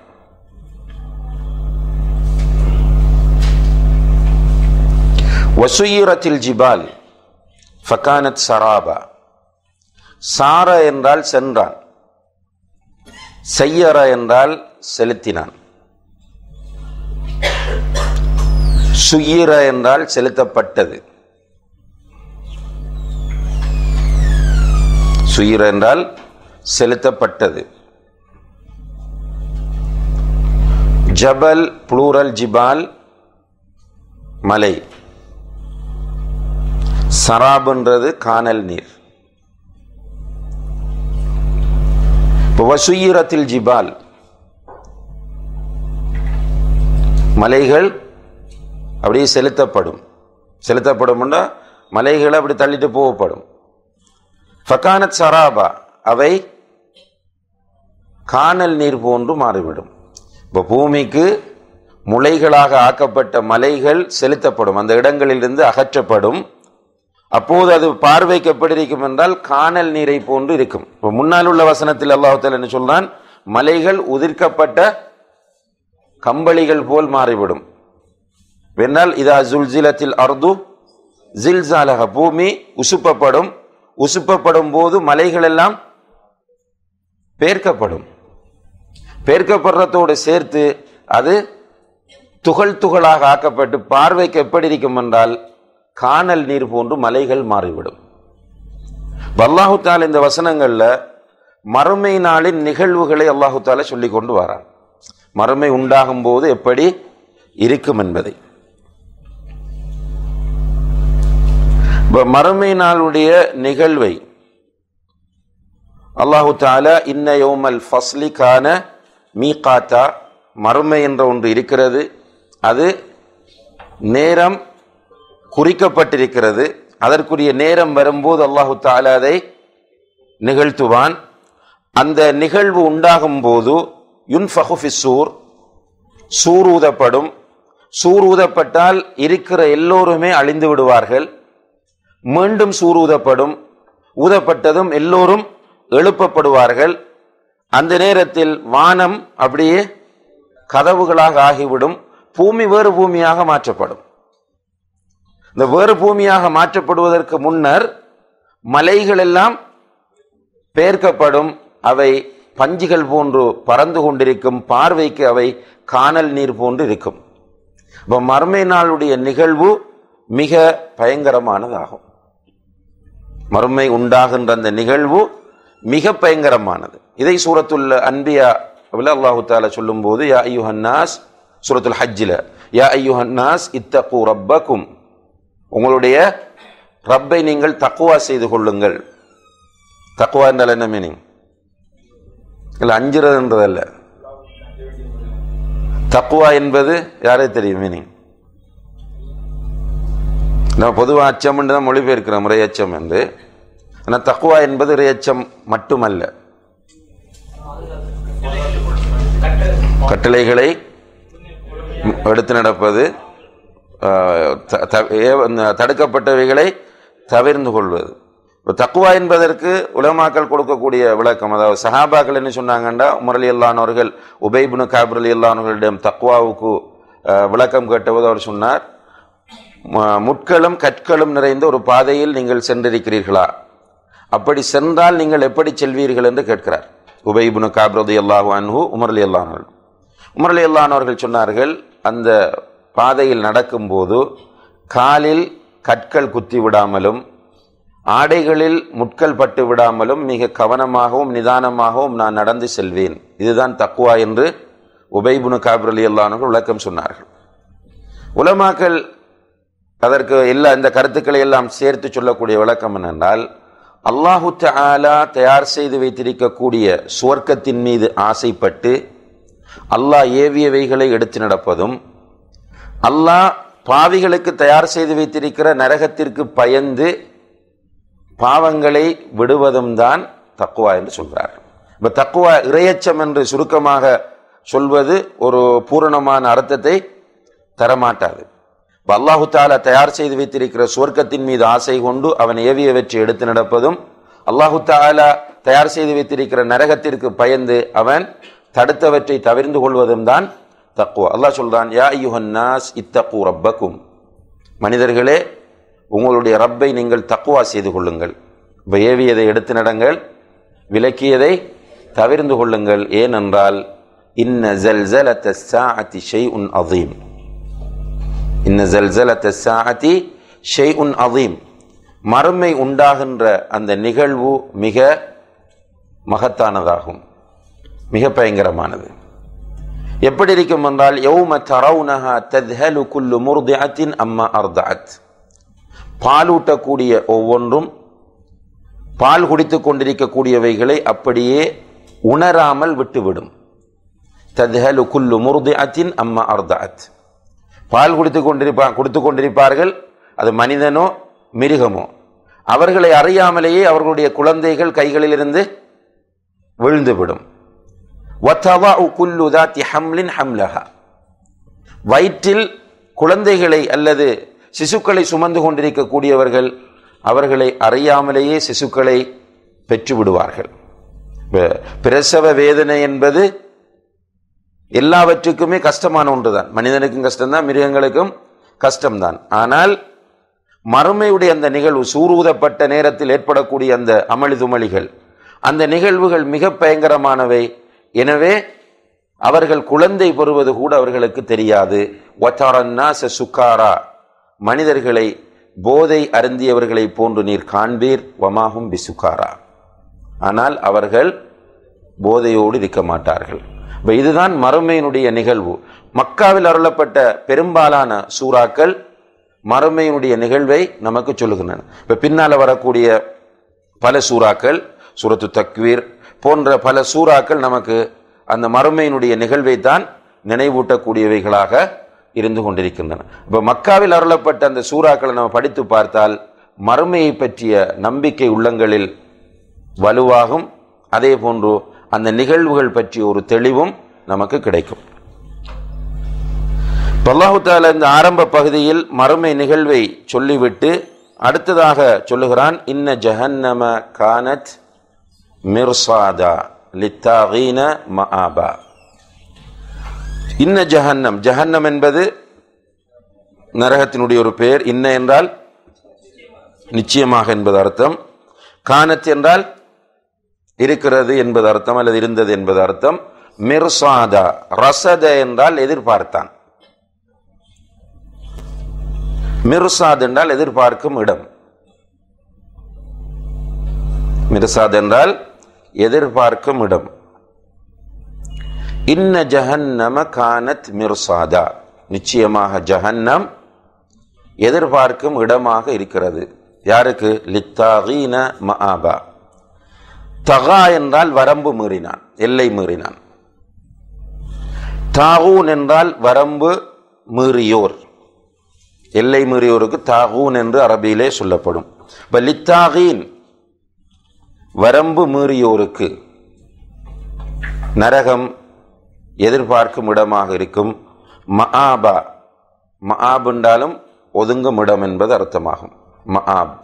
வசுயிரத்தில் ஜிபால் ஃபகானத் சராபா, சார என்றால் சென்றான், சையர என்றால் செலுத்தினான், சுயிர என்றால் செலுத்தப்பட்டது, சுயிர என்றால் செலுத்தப்பட்டது. ஜபல் புளூரல் ஜிபால் மலை, சராபுன்றது கானல் நீர். வசுயிரத்தில் ஜிபால், மலைகள் அப்படியே செலுத்தப்படும், மலைகளை அப்படி தள்ளிட்டு போகப்படும். ஃபகானத் சராபா, அவை கானல் நீர் போன்று மாறிவிடும். இப்போ பூமிக்கு முளைகளாக ஆக்கப்பட்ட மலைகள் செலுத்தப்படும், அந்த இடங்களிலிருந்து அகற்றப்படும். அப்போது அது பார்வைக்கு எப்படி இருக்கும் என்றால் கானல் நீரை போன்று இருக்கும். இப்போ முன்னால் உள்ள வசனத்தில் அல்லாஹ் தஆலா என்ன சொல்றான்? மலைகள் உதிர்க்கப்பட்ட கம்பளிகள் போல் மாறிவிடும். வென்னால் இதா ஜுல்சிலத்தில் அர்து ஜில்சாலஹ, பூமி உசுப்பப்படும் போது மலைகள் எல்லாம் பேர்க்கப்படுறதோடு சேர்த்து அது துகளாக ஆக்கப்பட்டு பார்வைக்கு எப்படி இருக்கும் என்றால் கானல் நீர் போன்று மலைகள் மாறிவிடும். அல்லாஹு தஆலா இந்த வசனங்கள்ல மறுமை நாளின் நிகழ்வுகளை அல்லாஹு தஆலா சொல்லி கொண்டு வரான். மறுமை உண்டாகும் போது எப்படி இருக்கும் என்பதை. மறுமை நாளுடைய நிகழ்வை அல்லாஹு தஆலா இன்ன யௌமல் ஃபஸ்லி கான மீகாத்தா, மறுமை என்ற ஒன்று இருக்கிறது, அது நேரம் குறிக்கப்பட்டிருக்கிறது. அதற்குரிய நேரம் வரும்போது அல்லாஹு தஆலா அதை நிகழ்த்துவான். அந்த நிகழ்வு உண்டாகும் போது யுன்ஃபஹு ஃபிஸ்ஸூர், சூர் ஊதப்படும். சூர் ஊதப்பட்டால் இருக்கிற எல்லோருமே அழிந்து விடுவார்கள். மீண்டும் சூர் ஊதப்பட்டதும் எல்லோரும் எழுப்பப்படுவார்கள். அந்த நேரத்தில் வானம் அப்படியே கதவுகளாக ஆகிவிடும். பூமி வேறு பூமியாக மாற்றப்படும். இந்த வேறு பூமியாக மாற்றப்படுவதற்கு முன்னர் மலைகள் எல்லாம் பேர்க்கப்படும். அவை பஞ்சுகள் போன்று பறந்து கொண்டிருக்கும். பார்வைக்கு அவை கானல் நீர் போன்று இருக்கும். இப்போ மறுமை நாளுடைய நிகழ்வு மிக பயங்கரமானதாகும். மறுமை உண்டாகின்ற அந்த நிகழ்வு மிக பயங்கரமானது. இதை சூரத்துல் அன்பியா அல்லாஹு தஆலா சொல்லும் போது யா அய்யுஹன்னாஸ், சூரத்துல் ஹஜ்ஜில யா அய்யுஹன்னாஸ் இத்தகு ரப்பக்கும், உங்களுடைய ரப்பை நீங்கள் தக்வா செய்து கொள்ளுங்கள். தக்வா என்றால் என்ன மீனிங்? இல்லை, அஞ்சுறதுன்றதல்ல. தக்வா என்பது யாரே தெரியும் மீனிங்? நம்ம பொதுவாக அச்சம் என்று தான் மொழிபெயர்க்கிறோம், இறையச்சம் என்று. ஆனால் தக்வா என்பது இறையச்சம் மட்டுமல்ல. கட்டளைகளை எடுத்து நடப்பது, தடுக்கப்பட்டவைகளை தவிர்ந்து கொள்வது. தக்வா என்பதற்கு உலமாக்கள் கொடுக்கக்கூடிய விளக்கம், அதாவது சஹாபாக்கள் என்ன சொன்னாங்கன்னா, உமர் ரலியல்லாஹு அவர்கள் உபை இப்னு கஅப் ரலியல்லாஹு அவர்களிடம் தக்வாவுக்கு விளக்கம் கேட்டபோது அவர் சொன்னார், முட்களும் கற்களும் நிறைந்த ஒரு பாதையில் நீங்கள் சென்றிருக்கிறீர்களா? அப்படி சென்றால் நீங்கள் எப்படி செல்வீர்கள் என்று கேட்கிறார். உபை இப்னு கஅப் ரலியல்லாஹு அன்ஹு உமர் ரலியல்லாஹு அவர்கள் சொன்னார்கள், அந்த பாதையில் நடக்கும்போது காலில் கற்கள் குத்தி விடாமலும் ஆடைகளில் முட்கள் பட்டு விடாமலும் மிக கவனமாகவும் நிதானமாகவும் நான் நடந்து செல்வேன். இதுதான் தக்வா என்று உபை இப்னு கஅப் ரலியல்லாஹு அன்ஹு விளக்கம் சொன்னார்கள். உலமாக்கள் அதற்கு இந்த கருத்துக்களை எல்லாம் சேர்த்து சொல்லக்கூடிய விளக்கம் என்னென்றால், அல்லாஹு தஆலா தயார் செய்து வைத்திருக்கக்கூடிய சுவர்க்கத்தின் மீது ஆசைப்பட்டு அல்லாஹ் ஏவியவைகளை எடுத்து நடப்பதும், அல்லாஹ் பாவிகளுக்கு தயார் செய்து வைத்திருக்கிற நரகத்திற்கு பயந்து பாவங்களை விடுவதும் தான் தக்வா என்று சொல்கிறார். இப்ப தக்வா இறையச்சம் என்று சுருக்கமாக சொல்வது ஒரு பூரணமான அர்த்தத்தை தரமாட்டாது. அல்லாஹு தஆலா தயார் செய்து வைத்திருக்கிற சுவர்க்கத்தின் மீது ஆசை கொண்டு அவன் ஏவியவற்றை எடுத்து நடப்பதும், அல்லாஹு தஆலா தயார் செய்து வைத்திருக்கிற நரகத்திற்கு பயந்து அவன் தடுத்தவற்றை தவிர்ந்து கொள்வதும் தான் தக்வா. அல்லாஹ் சொல்றான், யா அய்யுஹன் நாஸ் இத்தகு ரப்பக்கும், மனிதர்களே உங்களுடைய ரப்பை நீங்கள் தக்வா செய்து கொள்ளுங்கள். ஏவியதை எடுத்து நடங்கள், விலக்கியதை தவிர்ந்து கொள்ளுங்கள். ஏனென்றால் இன்ன ஸல்ஸலத ஸாஅத்தி ஷைஉன் அஸீம், இன்ன ஸல்ஸலத ஸாஅத்தி ஷைஉன் அஸீம், மறுமை உண்டாகின்ற அந்த நிகழ்வு மிக மகத்தானதாகும், மிக பயங்கரமானது. எப்படி இருக்கும் என்றால், யௌம தரவுனஹா தத்ஹலு குல்லு முர்திஅத்தின் அம்மா அர்தஅத், பாலூட்டக்கூடிய ஒவ்வொன்றும் பால் குடித்துக் கொண்டிருக்கக்கூடியவைகளை அப்படியே உணராமல் விட்டுவிடும். தத்ஹலு குல்லு முர்திஅத்தின் அம்மா அர்தஅத், பால் கொடுத்து கொண்டிருப்பார்கள், அது மனிதனோ மிருகமோ, அவர்களை அறியாமலேயே அவர்களுடைய குழந்தைகள் கைகளிலிருந்து விழுந்துவிடும். வததஉ குல்லு ذات حمل حملها, வயிற்றில் குழந்தைகளை அல்லது சிசுக்களை சுமந்து கொண்டிருக்கக்கூடியவர்கள் அவர்களை அறியாமலேயே சிசுக்களை பெற்று விடுவார்கள். பிரசவ வேதனை என்பது எல்லாவற்றுக்குமே கஷ்டமான ஒன்றுதான். மனிதனுக்கும் கஷ்டம்தான், மிருகங்களுக்கும் கஷ்டம்தான். ஆனால் மறுமையுடைய அந்த நிகழ்வு, சூரூதப்பட்ட நேரத்தில் ஏற்படக்கூடிய அந்த அமளிதுமளிகள், அந்த நிகழ்வுகள் மிக பயங்கரமானவை. எனவே அவர்கள் குழந்தை பெறுவது கூட அவர்களுக்கு தெரியாது. வதரன்னாஸ சுகாரா, மனிதர்களை போதை அருந்தியவர்களை போன்று நீர் காண்பீர். வமாஹும் பிசுகாரா, ஆனால் அவர்கள் போதையோடு இருக்க மாட்டார்கள். இதுதான் மறுமையினுடைய நிகழ்வு. மக்காவில் அருளப்பட்ட பெரும்பாலான சூறாக்கள் மறுமையினுடைய நிகழ்வை நமக்கு சொல்லுகின்றன. இப்ப பின்னால வரக்கூடிய பல சூறாக்கள், சூரத்து தக்வீர் போன்ற பல சூறாக்கள் நமக்கு அந்த மறுமையினுடைய நிகழ்வை தான் நினைவூட்டக்கூடியவைகளாக இருந்து கொண்டிருக்கின்றன. இப்ப மக்காவில் அருளப்பட்ட அந்த சூறாக்களை நம்ம படித்து பார்த்தால் மறுமையை பற்றிய நம்பிக்கை உள்ளங்களில் வலுவாகும். அதே போன்று அந்த நிகழ்வுகள் பற்றிய ஒரு தெளிவும் நமக்கு கிடைக்கும். அல்லாஹு தஆலா இந்த ஆரம்ப பகுதியில் மறுமை நிகழ்வை சொல்லிவிட்டு அடுத்ததாக சொல்லுகிறான், இன்ன ஜஹன்னம கானத் மிர்சாதா லித்தாகீன மஆபா. இன்ன ஜஹன்னம், ஜஹன்னம் என்பது நரகத்தினுடைய ஒரு பெயர். இன்ன என்றால் நிச்சயமாக என்பது அர்த்தம், கானத் என்றால் இருக்கிறது என்பது அர்த்தம் அல்லது இருந்தது என்பது அர்த்தம். மிர்சாதா, ரசத என்றால் எதிர்பார்த்தான், மிர்சாத் என்றால் எதிர்பார்க்கும் இடம். மிர்சாத் என்றால் எதிர்பார்க்கும் இடம். இன்ன ஜஹன்னம கானத் மிர்சாதா, நிச்சயமாக ஜஹன்னம் எதிர்பார்க்கும் இடமாக இருக்கிறது. யாருக்கு? லித்தாகீன மஆபா. தகா என்றால் வரம்பு மீறினான், எல்லை மீறினான். தாகூன் என்றால் வரம்பு மீறியோர், எல்லை மீறியோருக்கு தாகூன் என்று அரபியிலே சொல்லப்படும். லித்தாகீன் வரம்பு மீறியோருக்கு நரகம் எதிர்பார்க்கும் இடமாக இருக்கும். மஆபா, மஆப் என்றாலும் ஒதுங்கும் இடம் என்பது அர்த்தமாகும். மஆப்.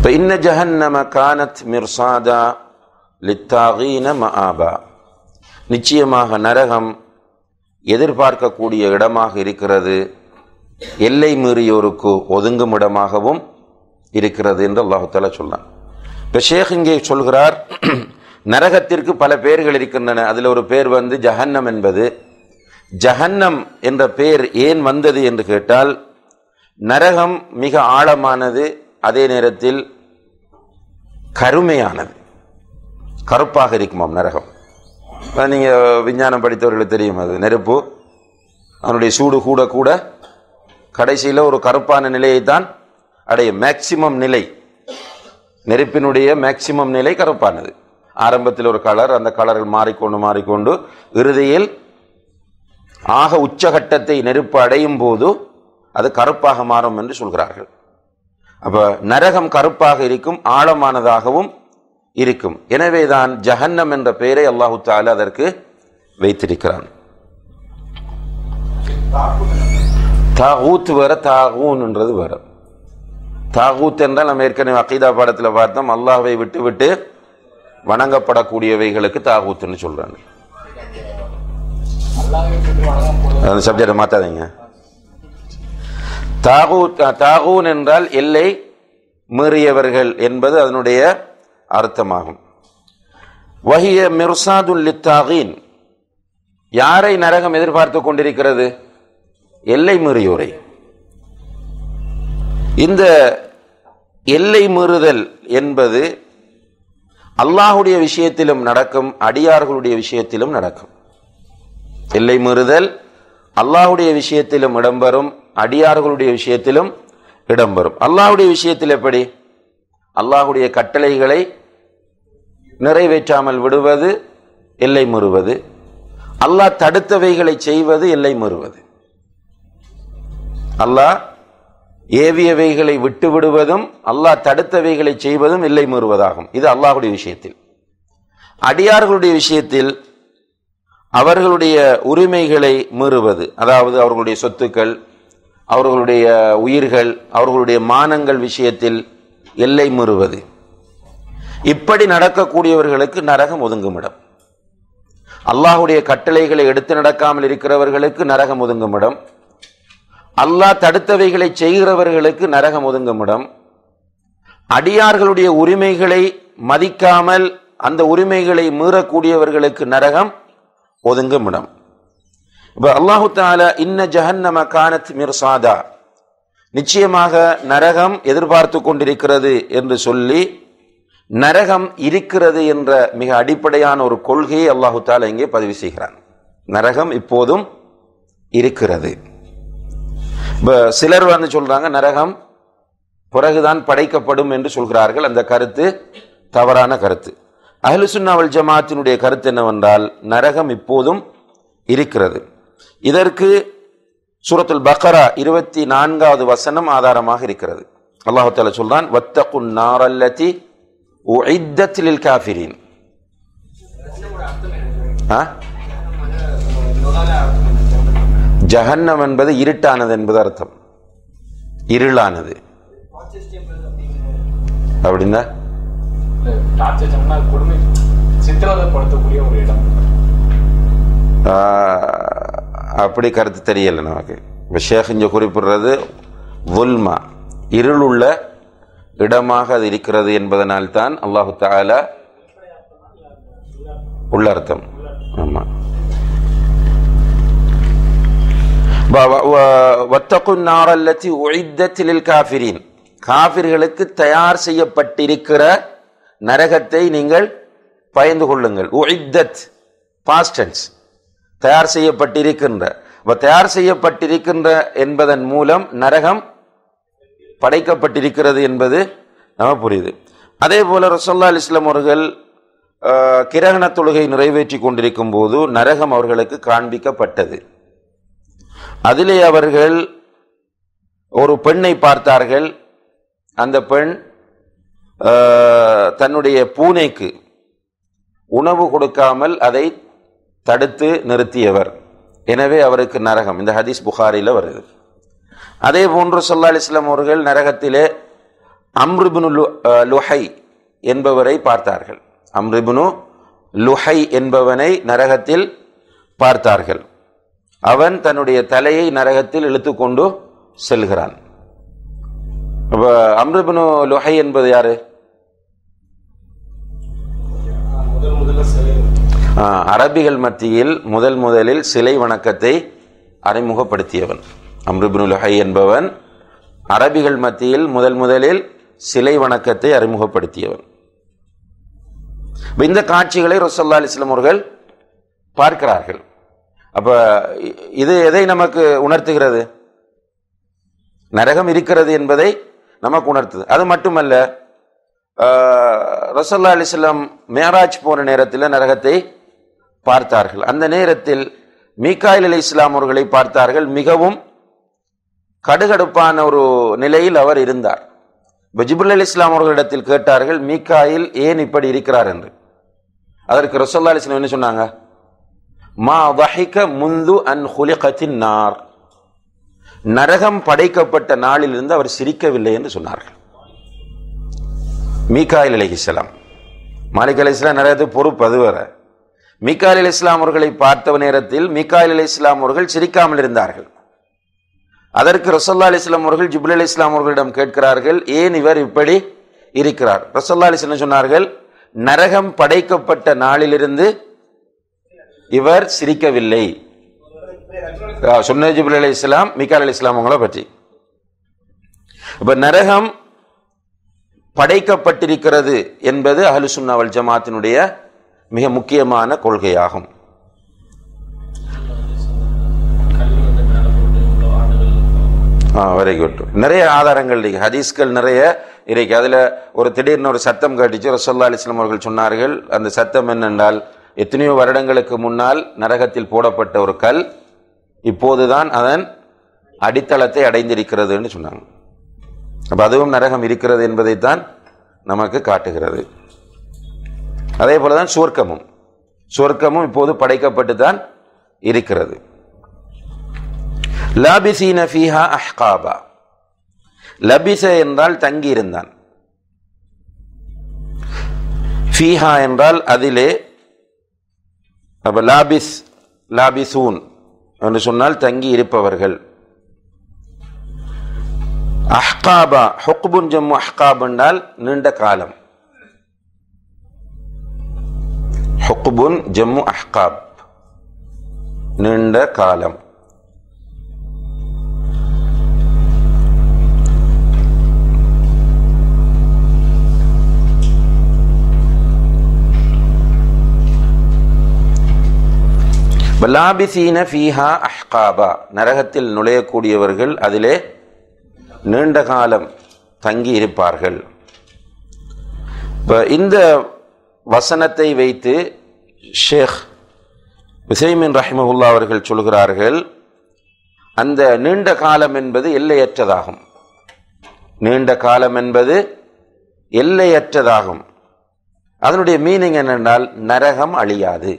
இப்போ இன்ன ஜஹன்னம கானத் மிர்சாதா லித்தாகீன மஆபா, நிச்சயமாக நரகம் எதிர்பார்க்கக்கூடிய இடமாக இருக்கிறது, எல்லை மீறியோருக்கு ஒதுங்கும் இடமாகவும் இருக்கிறது என்று அல்லாஹு தஆலா சொன்னான். இப்போ ஷேக் இங்கே சொல்கிறார், நரகத்திற்கு பல பெயர்கள் இருக்கின்றன. அதில் ஒரு பேர் ஜஹன்னம் என்பது. ஜஹன்னம் என்ற பெயர் ஏன் வந்தது என்று கேட்டால், நரகம் மிக ஆழமானது, அதே நேரத்தில் கருமையானது, கருப்பாக இருக்குமாம் நரகம். நீங்கள் விஞ்ஞானம் படித்தவர்களுக்கு தெரியும், அது நெருப்பு அதனுடைய சூடு கூட கூட கடைசியில் ஒரு கருப்பான நிலையைத்தான் அடையும். மேக்சிமம் நிலை, நெருப்பினுடைய மேக்சிமம் நிலை கருப்பானது. ஆரம்பத்தில் ஒரு கலர், அந்த கலர்கள் மாறிக்கொண்டு இறுதியில் ஆக உச்சகட்டத்தை நெருப்பு அடையும் போது அது கருப்பாக மாறும் என்று சொல்கிறார்கள். அப்ப நரகம் கருப்பாக இருக்கும், ஆழமானதாகவும் இருக்கும். எனவேதான் ஜஹன்னம் என்ற பெயரை அல்லாஹு தஆலா அதற்கு வைத்திருக்கிறான். தாகூத் வேற, தாகூன் என்றது வேற. தாகூத் என்றால் நம்ம ஏற்கனவே அகீதா பாடத்தில் பார்த்தோம், அல்லாஹ்வை விட்டு விட்டு வணங்கப்படக்கூடியவைகளுக்கு தாகூத்னு சொல்றாங்க. அந்த சப்ஜெக்டை மாத்தாதீங்க. தாகூன் என்றால் எல்லை மீறியவர்கள் என்பது அதனுடைய அர்த்தமாகும். வஹிய மிர்சாதுல் லித்தாகீன், யாரை நரகம் எதிர்பார்த்து கொண்டிருக்கிறது? எல்லை மீறியோரை. இந்த எல்லை மீறுதல் என்பது அல்லாஹுடைய விஷயத்திலும் நடக்கும், அடியார்களுடைய விஷயத்திலும் நடக்கும். எல்லை மீறுதல் அல்லாஹுடைய விஷயத்திலும் இடம்பெறும், அடியார்களுடைய விஷயத்திலும் இடம்பெறும். அல்லாஹுடைய விஷயத்தில் எப்படி? அல்லாஹுடைய கட்டளைகளை நிறைவேற்றாமல் விடுவது எல்லை மீறுவது, அல்லாஹ் தடுத்தவைகளை செய்வது எல்லை மீறுவது. அல்லாஹ் ஏவியவைகளை விட்டு விடுவதும் அல்லாஹ் தடுத்தவைகளை செய்வதும் எல்லை மீறுவதாகும். இது அல்லாஹுடைய விஷயத்தில். அடியார்களுடைய விஷயத்தில் அவர்களுடைய உரிமைகளை மீறுவது, அதாவது அவர்களுடைய சொத்துக்கள், அவர்களுடைய உயிர்கள், அவர்களுடைய மானங்கள் விஷயத்தில் எல்லை மீறுவது. இப்படி நடக்கக்கூடியவர்களுக்கு நரகம் ஒதுங்குமிடம். அல்லாஹுடைய கட்டளைகளை எடுத்து நடக்காமல் இருக்கிறவர்களுக்கு நரகம் ஒதுங்குமிடம். அல்லாஹ் தடுத்தவைகளை செய்கிறவர்களுக்கு நரகம் ஒதுங்குமிடம். அடியார்களுடைய உரிமைகளை மதிக்காமல் அந்த உரிமைகளை மீறக்கூடியவர்களுக்கு நரகம் ஒதுங்குமிடம். இப்ப அல்லாஹு தஆலா இன்ன ஜஹன்னம கானத் மிர்சாதா, நிச்சயமாக நரகம் எதிர்பார்த்து கொண்டிருக்கிறது என்று சொல்லி நரகம் இருக்கிறது என்ற மிக அடிப்படையான ஒரு கொள்கையை அல்லாஹு தஆலா இங்கே பதிவு செய்கிறான். நரகம் இப்போதும் இருக்கிறது. சிலர் சொல்றாங்க நரகம் பிறகுதான் படைக்கப்படும் என்று சொல்கிறார்கள். அந்த கருத்து தவறான கருத்து. அஹ்லு சுன்னா வல் ஜமாஅத்தினுடைய கருத்து என்னவென்றால், நரகம் இப்போதும் இருக்கிறது. இதற்கு சூரத்துல் பக்ரா 24வது வசனம் ஆதாரமாக இருக்கிறது. அல்லாஹ் தஆலா சொல்றான், வத்தகுன் நாரல்லதி உஇத்தத் லில் காஃபிரீன். ஜஹன்னம் என்பது இருட்டானது என்பது அர்த்தம், இருளானது. அப்படின்னா அப்படி கருத்து தெரியல நமக்கு. ஷேக் இங்க குறிப்பிடுறது வுல்மா, இருளுள்ள இடமாக அது இருக்கிறது என்பதனால்தான் அல்லாஹு தஆலா உள்ளர்த்தம். ஆமா, வத்தகுன் நாரல்லதி உஇத்தத் லில் காஃபிரீன், காஃபிர்களுக்கு தயார் செய்யப்பட்டிருக்கிற நரகத்தை நீங்கள் பயந்து கொள்ளுங்கள். உஇத்தத் பாஸ்ட் டென்ஸ், தயார் செய்யப்பட்டிருக்கின்ற. தயார் செய்யப்பட்டிருக்கின்ற என்பதன் மூலம் நரகம் படைக்கப்பட்டிருக்கிறது என்பது நம்ம புரியுது. அதே போல ரசூலுல்லாஹி அலைஹி வஸல்லம் அவர்கள் கிரகண தொழுகை நிறைவேற்றி கொண்டிருக்கும் போது நரகம் அவர்களுக்கு காண்பிக்கப்பட்டது. அதிலே அவர்கள் ஒரு பெண்ணை பார்த்தார்கள். அந்த பெண் தன்னுடைய பூனைக்கு உணவு கொடுக்காமல் அதை தடுத்து நிறுத்தியவர். எனவே அவருக்கு நரகம். இந்த ஹதீஸ் புகாரில வருது. அதே போன்று ஸல்லல்லாஹு அலைஹி வஸல்லம் அவர்கள் நரகத்திலே அம்ர் இப்னு லுஹை என்பவரை பார்த்தார்கள். அம்ர் இப்னு லுஹை என்பவனை நரகத்தில் பார்த்தார்கள். அவன் தன்னுடைய தலையை நரகத்தில் இழுத்துக்கொண்டு செல்கிறான். அம்ர் இப்னு லுஹை என்பது யாரு? அரபிகள் மத்தியில் முதலில் சிலை வணக்கத்தை அறிமுகப்படுத்தியவன். அம்ர் இப்னு லுஹை என்பவன் அரபிகள் மத்தியில் முதலில் சிலை வணக்கத்தை அறிமுகப்படுத்தியவன். இந்த காட்சிகளை ரசூலுல்லாஹி அலைஹி வஸல்லம் அவர்கள் பார்க்கிறார்கள். அப்ப இது எதை நமக்கு உணர்த்துகிறது? நரகம் இருக்கிறது என்பதை நமக்கு உணர்த்துது. அது மட்டுமல்ல, ரசூலுல்லாஹி அலைஹி வஸல்லம் மேராஜ் போன நேரத்தில் நரகத்தை பார்த்தார்கள். அந்த நேரத்தில் மீகாயில் அலைஹிஸ்ஸலாம் அவர்களை பார்த்தார்கள். மிகவும் கடுகடுப்பான ஒரு நிலையில் அவர் இருந்தார். ஜிப்ரீல் அலைஹிஸ்ஸலாம் அவர்களிடத்தில் கேட்டார்கள், மீகாயில் ஏன் இப்படி இருக்கிறார் என்று. அதற்கு ரசூலுல்லாஹி அலைஹி வஸல்லம் என்ன சொன்னாங்க? மா வஹிக முந்து அன் ஹுலிகத்தின் நார், நரகம் படைக்கப்பட்ட நாளிலிருந்து அவர் சிரிக்கவில்லை என்று சொன்னார்கள். மீகாயில் அலைஹிஸ்ஸலாம், மாலிக் அலைஹிஸ்ஸலாம் நரகத்துக்கு பொறுப்பு, அது வேற. மீகாயில் அலைஹிஸ்ஸலாம் அவர்களை பார்த்த நேரத்தில் மீகாயில் அலைஹிஸ்ஸலாம் அவர்கள் சிரிக்காமல் இருந்தார்கள். அதற்கு ரசூலுல்லாஹி அலைஹி வஸல்லம் அவர்கள் ஜிப்ரீல் அலைஹிஸ்ஸலாம் அவர்களிடம் கேட்கிறார்கள், ஏன் இவர் இப்படி இருக்கிறார்? ரசூலுல்லாஹி அலைஹி வஸல்லம் சொன்னார்கள், நரகம் படைக்கப்பட்ட நாளிலிருந்து இவர் சிரிக்கவில்லை. சொன்ன ஜிப்ரீல் அலைஹிஸ்ஸலாம் மீகாயில் அலைஹிஸ்ஸலாம் அவங்கள பற்றி. இப்ப நரகம் படைக்கப்பட்டிருக்கிறது என்பது அஹ்லு சுன்னா வல் ஜமாஅத்தினுடைய மிக முக்கியமான கொள்கையாகும். Very good. நிறைய ஆதாரங்கள் இருக்கு, ஹதீஸ்கள் நிறைய இருக்கு. அதுல ஒரு திடீர்னு ஒரு சத்தம் கேட்டுச்சு. ரசூலுல்லாஹி அலைஹி வஸல்லம் அவர்கள் சொன்னார்கள், அந்த சத்தம் என்னென்றால், எத்தனையோ வருடங்களுக்கு முன்னால் நரகத்தில் போடப்பட்ட ஒரு கல் இப்போதுதான் அதன் அடித்தளத்தை அடைந்திருக்கிறதுன்னு சொன்னாங்க. அப்ப அதுவும் நரகம் இருக்கிறது என்பதைத்தான் நமக்கு காட்டுகிறது. அதே போலதான் சுவர்க்கமும் இப்போது படைக்கப்பட்டு தான் இருக்கிறது. லாபிசீன ஃபீஹா அஹ்காபா, லபிச என்றால் தங்கி இருந்தான், ஃபீஹா என்றால் அதிலே. அப்ப லாபிசூன் என்று சொன்னால் தங்கி இருப்பவர்கள். அஹ்காபா, ஹுக்புன் ஜம்மு அஹ்காப் என்றால் நீண்ட காலம். ஹுக்புன் ஜம்மு அஹ்காப், நீண்ட காலம். லாபிசீன ஃபீஹா அஹ்காபா, நரகத்தில் நுழையக்கூடியவர்கள் அதிலே நீண்ட காலம் தங்கி இருப்பார்கள். இந்த வசனத்தை வைத்து ஷேக் உஸைமீன் ரஹிமஹுல்லாஹ் அவர்கள் சொல்கிறார்கள், அந்த நீண்ட காலம் என்பது எல்லையற்றதாகும். நீண்ட காலம் என்பது எல்லையற்றதாகும். அதனுடைய மீனிங் என்னென்றால், நரகம் அழியாது.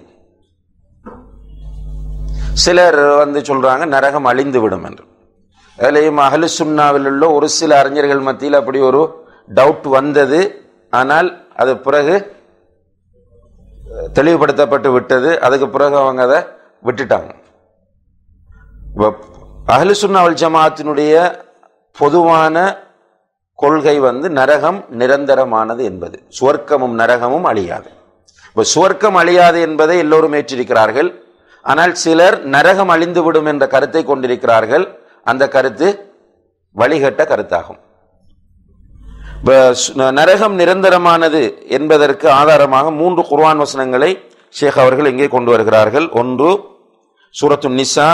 சிலர் சொல்றாங்க நரகம் அழிந்து விடும் என்று. அதிலேயும் அஹ்லு சுன்னாவில் உள்ள ஒரு சில அறிஞர்கள் மத்தியில் அப்படி ஒரு டவுட் வந்தது. ஆனால் அது பிறகு தெளிவுபடுத்தப்பட்டு விட்டது. அதுக்கு பிறகு அவங்க அதை விட்டுட்டாங்க. அஹ்லு சுன்னா வல் ஜமாஅத்தினுடைய பொதுவான கொள்கை நரகம் நிரந்தரமானது என்பது. சுவர்க்கமும் நரகமும் அழியாது. சுவர்க்கம் அழியாது என்பதை எல்லோரும் ஏற்றிருக்கிறார்கள். ஆனால் சிலர் நரகம் அழிந்துவிடும் என்ற கருத்தை கொண்டிருக்கிறார்கள். அந்த கருத்து வழிகட்ட கருத்தாகும். நரகம் நிரந்தரமானது என்பதற்கு ஆதாரமாக 3 குர்ஆன் வசனங்களை ஷேக் அவர்கள் இங்கே கொண்டு வருகிறார்கள். ஒன்று சூரத்து நிசா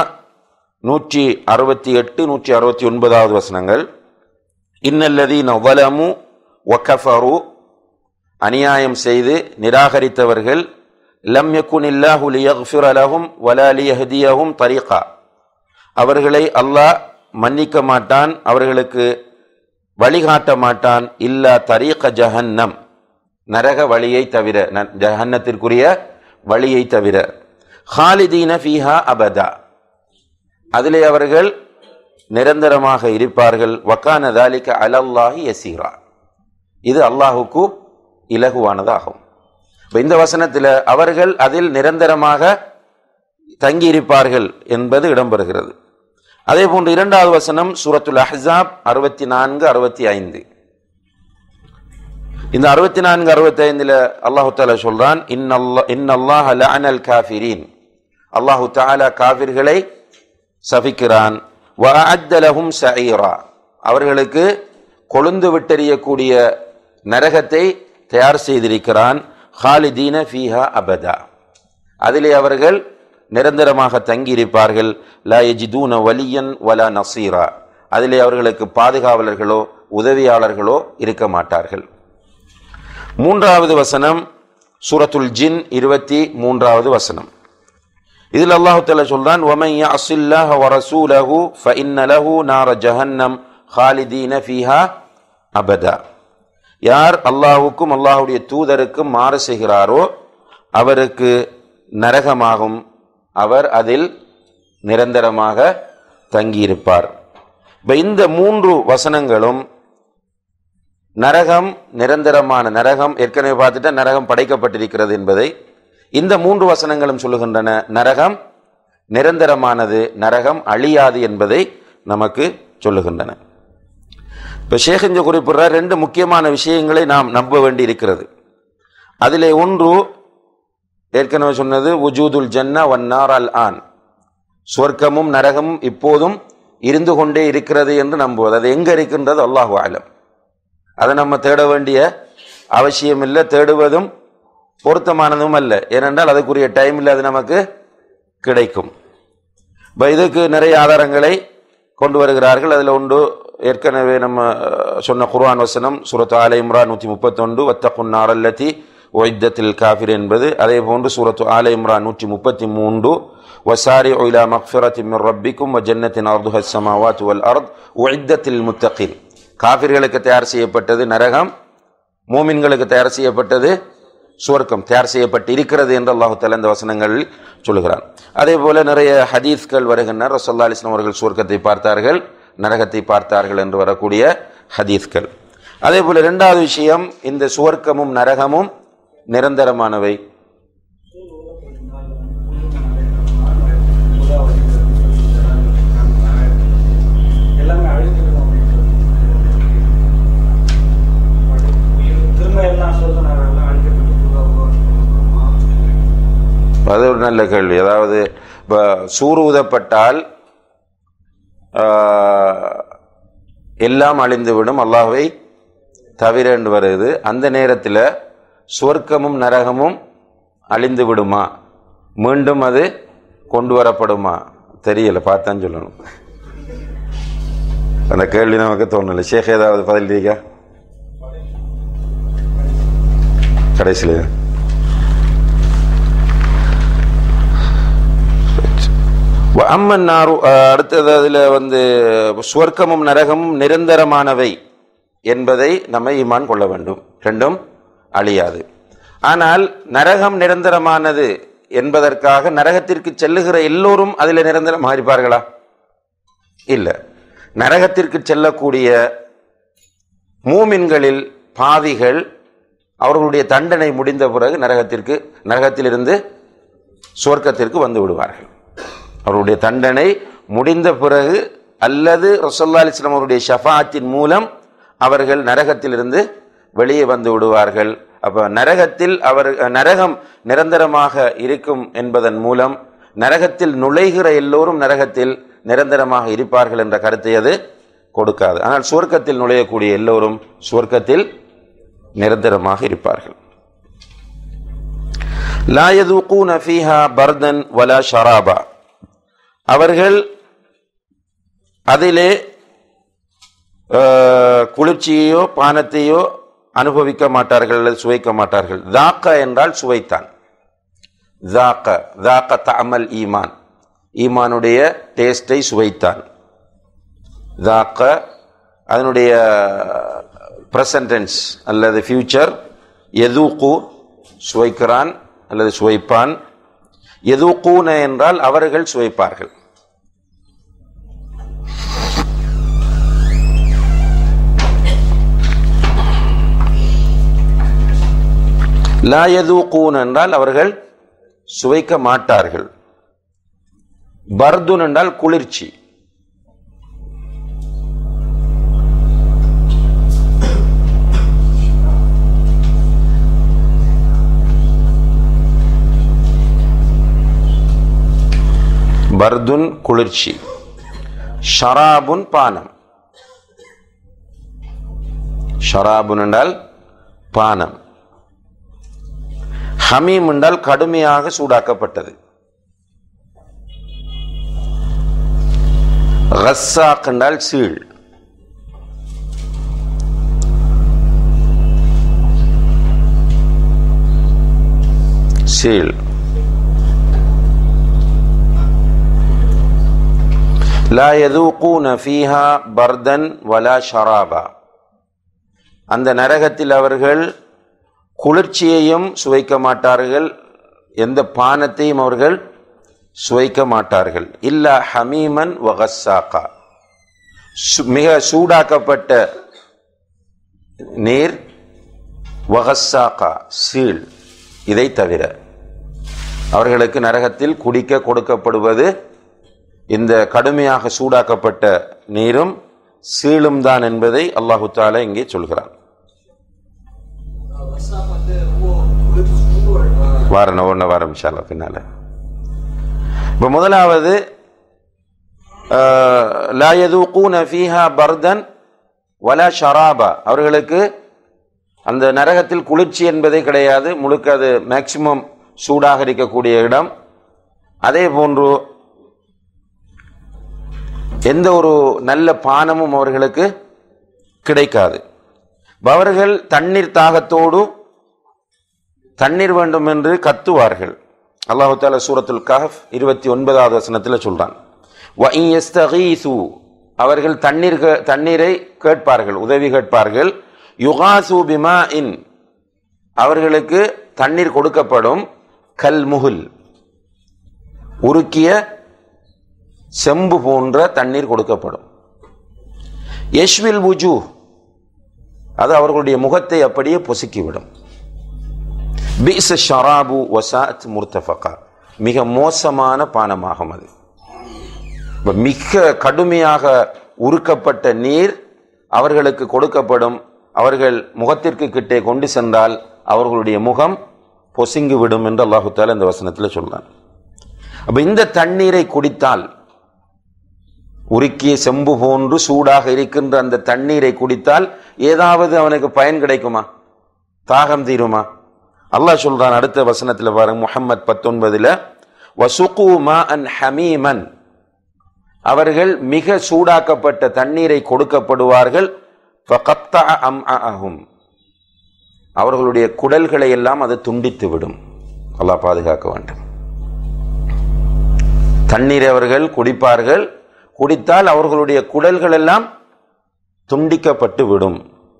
168 169 வசனங்கள். இன்னல்லதீன ஸலமு வகஃபரு, அநியாயம் செய்து நிராகரித்தவர்கள், லம் யகுனில்லாஹு லியக்ஃபிர லஹும் வலா லியஹ்தியஹும் தரீகா, அவர்களை அல்லாஹ் மன்னிக்க மாட்டான், அவர்களுக்கு வழிகாட்ட மாட்டான், இல்லா தரீக ஜஹன்னம், நரக வழியை தவிர, ஜஹன்னத்திற்குரிய வழியை தவிர, ஹாலிதீன ஃபீஹா அபதா, அதிலே அவர்கள் நிரந்தரமாக இருப்பார்கள், வகான தாலிக அலல்லாஹி யசீரா, இது அல்லாஹுக்கு இலகுவானதாகும். இந்த வசனத்தில் அவர்கள் அதில் நிரந்தரமாக தங்கியிருப்பார்கள் என்பது இடம்பெறுகிறது. அதே போன்று இரண்டாவது வசனம் சூரத்துல் அஹ்ஸாப் 64, 65. இந்த 64, 65 அல்லாஹு தஆலா சொல்றான், இன்னல்லாஹ லஅனல் காஃபிரீன், அல்லாஹு தஆலா காஃபிர்களை சபிக்கிறான். வஅஅத்த லஹும் ஸஈரா, அவர்களுக்கு கொழுந்து விட்டெறியக்கூடிய நரகத்தை தயார் செய்திருக்கிறான். ஹாலிதீன ஃபீஹா அபதா, அதிலே அவர்கள் நிரந்தரமாக தங்கியிருப்பார்கள். லா யஜிதூன வலியன் வலா நசீரா, அதிலே அவர்களுக்கு பாதுகாவலர்களோ உதவியாளர்களோ இருக்க மாட்டார்கள். மூன்றாவது வசனம் சூரத்துல் ஜின் 23வது வசனம். இதில் அல்லாஹ் தஆலா சொல்றான், வமன் யஅஸில்லாஹ வரசூலஹு ஃபஇன்ன லஹு நார ஜஹன்னம் ஹாலிதீன ஃபீஹா அபதா, யார் அல்லாஹ்வுக்கும் அல்லாஹ்வுடைய தூதருக்கும் மாறு செய்கிறாரோ அவருக்கு நரகமாகும், அவர் அதில் நிரந்தரமாக தங்கியிருப்பார். இந்த 3 வசனங்களும் நரகம் நிரந்தரமான நரகம், ஏற்கனவே பார்த்துட்டா நரகம் படைக்கப்பட்டிருக்கிறது என்பதை இந்த 3 வசனங்களும் சொல்லுகின்றன. நரகம் நிரந்தரமானது, நரகம் அழியாது என்பதை நமக்கு சொல்லுகின்றன. இப்போ ஷேഖ் குறிப்பிடுற 2 முக்கியமான விஷயங்களை நாம் நம்ப வேண்டி இருக்கிறது. அதிலே ஒன்று ஏற்கனவே சொன்னது வுஜூதுல் ஜன்னா வன்னார் அல் ஆன், சொர்க்கமும் நரகமும் இப்போதும் இருந்து கொண்டே இருக்கிறது என்று நம்புவது. அது எங்க இருக்கின்றது அல்லாஹு அலம், அதை நம்ம தேட வேண்டிய அவசியம் இல்லை, தேடுவதும் பொருத்தமானதும் அல்ல. ஏனென்றால் அதுக்குரிய டைமில் அது நமக்கு கிடைக்கும். இதுக்கு நிறைய ஆதாரங்களை கொண்டு வருகிறார்கள். அதில் ஒன்று ஏற்கனவே நம்ம சொன்ன குர்ஆன் வசனம் சூரத்து ஆல இம்ரான் 131, வத்தகுன் நாரல்லதி உஇத்தத்தில் காஃபிர் என்பது. அதே போன்று சூரத்து ஆல இம்ரான் 133, வசாரிஉ இலா மக்ஃபிரத்தின் மின் ரப்பிக்கும் வ ஜன்னத்தின் அர்துஹா ஸமாவாத்து வல் அர்த் உஇத்தத்தில் முத்தகீன், காஃபிர்களுக்கு தயார் செய்யப்பட்டது நரகம், மூமின்களுக்கு தயார் செய்யப்பட்டது சுவர்க்கம் தயார் செய்யப்பட்டு இருக்கிறது என்று அல்லாஹு தஆலா இந்த வசனங்களில் சொல்லுகிறார். அதே போல நிறைய ஹதீஸ்கள் வருகின்றன. ரசூலுல்லாஹி அலைஹி வஸல்லம் அவர்கள் சுவர்க்கத்தை பார்த்தார்கள், நரகத்தை பார்த்தார்கள் என்று வரக்கூடிய ஹதீஸ்கள். அதே போல 2வது விஷயம், இந்த சுவர்க்கமும் நரகமும் நிரந்தரமானவை. அது ஒரு நல்ல கேள்வி. அதாவது சூறு ஊதப்பட்டால் எல்லாம் அழிந்துவிடும், அல்லாஹ்வை தவிர என்று வருது. அந்த நேரத்தில் சுவர்க்கமும் நரகமும் அழிந்து விடுமா, மீண்டும் அது கொண்டு வரப்படுமா தெரியல, பார்த்தான் சொல்லணும். அந்த கேள்வி நமக்கு தோணலை. ஷேக் ஏதாவது பதில் இருக்கா கடைசியில்? அம்மன்னாரு அடுத்தது, அதில் சுவர்க்கமும் நரகமும் நிரந்தரமானவை என்பதை நம்ம ஈமான் கொள்ள வேண்டும். 2ம் அழியாது. ஆனால் நரகம் நிரந்தரமானது என்பதற்காக நரகத்திற்கு செல்லுகிற எல்லோரும் அதில் நிரந்தரமாக இருப்பார்களா? இல்லை. நரகத்திற்கு செல்லக்கூடிய மூமின்களில் பாவிகள் அவர்களுடைய தண்டனை முடிந்த பிறகு நரகத்திலிருந்து சுவர்க்கத்திற்கு வந்து விடுவார்கள். அவருடைய தண்டனை முடிந்த பிறகு அல்லது ரசூலுல்லாஹி அலைஹி வஸல்லம் அவருடைய ஷஃபாஅத்தின் மூலம் அவர்கள் நரகத்திலிருந்து வெளியே வந்து விடுவார்கள். அப்ப நரகம் நிரந்தரமாக இருக்கும் என்பதன் மூலம் நரகத்தில் நுழைகிற எல்லோரும் நரகத்தில் நிரந்தரமாக இருப்பார்கள் என்ற கருத்தை அது கொடுக்காது. ஆனால் சுவர்க்கத்தில் நுழையக்கூடிய எல்லோரும் சுவர்க்கத்தில் நிரந்தரமாக இருப்பார்கள். லா யதுகூன ஃபீஹா பர்தன் வலா ஷராபா, அவர்கள் அதிலே குளிர்ச்சியோ பானத்தையோ அனுபவிக்க மாட்டார்கள் அல்லது சுவைக்க மாட்டார்கள். தாக்க என்றால் சுவைத்தான். தாக்க தஅமல் ஈமான், ஈமானுடைய டேஸ்டை சுவைத்தான். தாக்க அதனுடைய பிரசன்ட் டென்ஸ் அல்லது ஃபியூச்சர். யதுகு சுவைக்கிறான் அல்லது சுவைப்பான். யதுகூன என்றால் அவர்கள் சுவைப்பார்கள். லா யதூகூன் என்றால் அவர்கள் சுவைக்க மாட்டார்கள். பர்துன் என்றால் குளிர்ச்சி. பர்துன் குளிர்ச்சி, ஷராபுன் பானம். ஷராபுன் என்றால் பானம். ஹமீம் என்றால் கடுமையாக சூடாக்கப்பட்டது. கஸ்ஸாக் என்றால் சீழ். சீழ். லா யதூகூன ஃபீஹா பர்தன் வலா ஷராபா. அந்த நரகத்தில் அவர்கள் குளிர்ச்சியையும் சுவைக்க மாட்டார்கள், எந்த பானத்தையும் அவர்கள் சுவைக்க மாட்டார்கள். இல்லா ஹமீமன் வகஸ்ஸாகா, மிக சூடாக்கப்பட்ட நீர், வகஸ்ஸாகா சீழ். இதை தவிர அவர்களுக்கு நரகத்தில் குடிக்க கொடுக்கப்படுவது இந்த கடுமையாக சூடாக்கப்பட்ட நீரும் சீழும் தான் என்பதை அல்லாஹு தஆலா இங்கே சொல்கிறான். வாரம் இன்ஷா அல்லாஹ் பின்னால. இப்போ முதலாவது லா யதூகூன ஃபீஹா பர்தன் வலா ஷராபா, அவர்களுக்கு அந்த நரகத்தில் குளிர்ச்சி என்பதே கிடையாது, முழுக்க அது மேக்சிமம் சூடாக இருக்கக்கூடிய இடம். அதே போன்று எந்த ஒரு நல்ல பானமும் அவர்களுக்கு கிடைக்காது. அவர்கள் தண்ணீர் தாகத்தோடு தண்ணீர் வேண்டும் என்று கத்துவார்கள். அல்லாஹு தஆலா சூரத்துல் கஹஃப் 29வது வசனத்தில் சொல்றான், வ இன் யஸ்தகீசு, அவர்கள் தண்ணீரை கேட்பார்கள், உதவி கேட்பார்கள். யுகாசு பிமாஇன், அவர்களுக்கு தண்ணீர் கொடுக்கப்படும். கல் முஹுல், உருக்கிய செம்பு போன்ற தண்ணீர் கொடுக்கப்படும். யஷ்வில் வுஜூ, அது அவர்களுடைய முகத்தை அப்படியே பொசுக்கிவிடும். பிஸ ஷராபு வஸாத் முர்தஃபகா, மிக மோசமான பானமாகும் அது. மிக கடுமையாக உருக்கப்பட்ட நீர் அவர்களுக்கு கொடுக்கப்படும். அவர்கள் முகத்திற்கு கிட்டே கொண்டு சென்றால் அவர்களுடைய முகம் பொசுங்கி விடும் என்று அல்லாஹு தஆலா இந்த வசனத்தில் சொல்றான். அப்ப இந்த தண்ணீரை குடித்தால், உருக்கிய செம்பு போன்று சூடாக இருக்கின்ற அந்த தண்ணீரை குடித்தால் ஏதாவது அவனுக்கு பயன் கிடைக்குமா? தாகம் தீருமா? அல்லாஹ் சொல்றான் அடுத்த வசனத்தில் பாருங்க, முஹம்மத் 19ல், வசுகு மாஅன் ஹமீமன், அவர்கள் மிக சூடாக்கப்பட்ட தண்ணீரை கொடுக்கப்படுவார்கள். ஃபகத்தஅ அம்அஅஹும், அவர்களுடைய குடல்களை எல்லாம் அது துண்டித்து விடும். அல்லாஹ் பாதுகாக்க வேண்டும். தண்ணீரை அவர்கள் குடிப்பார்கள், குடித்தால் அவர்களுடைய குடல்கள் எல்லாம் துண்டிக்கப்பட்டு விடும்.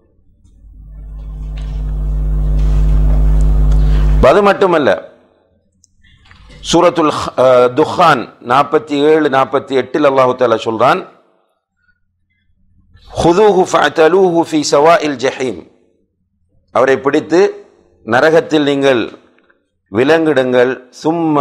அது மட்டுமல்ல, சூரத்துல் துஹான் 47-48 அல்லாஹு தஆலா சொல்றான், ஹுதூஹு ஃபஅதலூஹு ஃபீ ஸவாஇல் ஜஹீம், அவரை பிடித்து நரகத்தில் நீங்கள் விலங்கிடுங்கள். சும்ம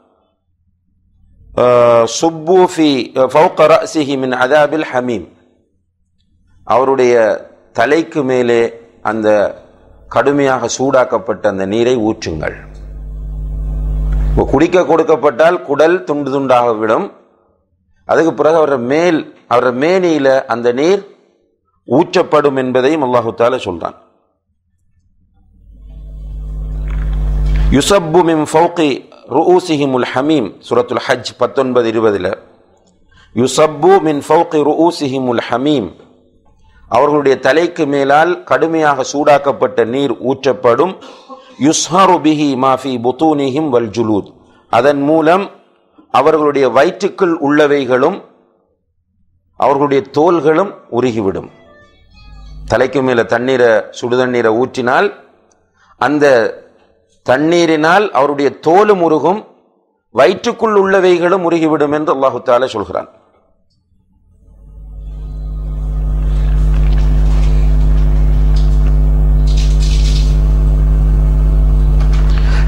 சுப்பு ஃபீ ஃபௌக ரஅஸிஹி மின் அஸாபில் ஹமீம், அவருடைய தலைக்கு மேலே அந்த கடுமையாக சூடாக்கப்பட்ட அந்த நீரை ஊற்றுங்கள். குடிக்க கொடுக்கப்பட்டால் குடல் துண்டு துண்டாக விடும். அதுக்கு பிறகு அவர மேனியில அந்த நீர் ஊற்றப்படும் என்பதையும் அல்லாஹு தஆலா சொல்றான். யுஸப்பு மின் ஃபௌகி ருஊசிஹிமுல் ஹமீம், சூரத்துல் ஹஜ் 19-20, யுஸப்பு மின் ஃபௌகி ருஊசிஹிமுல் ஹமீம், அவர்களுடைய தலைக்கு மேலால் கடுமையாக சூடாக்கப்பட்ட நீர் ஊற்றப்படும். யுஸ்ஹரு பிஹி மா ஃபீ புதூனிஹிம் வல் ஜுலூத், அதன் மூலம் அவர்களுடைய வயிற்றுக்குள் உள்ளவைகளும் அவர்களுடைய தோள்களும் உருகிவிடும். தலைக்கு மேல சுடுதண்ணீரை ஊற்றினால் அந்த தண்ணீரினால் அவருடைய தோலும் உருகும், வயிற்றுக்குள் உள்ளவைகளும் உருகிவிடும் என்று அல்லாஹு தஆலா சொல்கிறான்.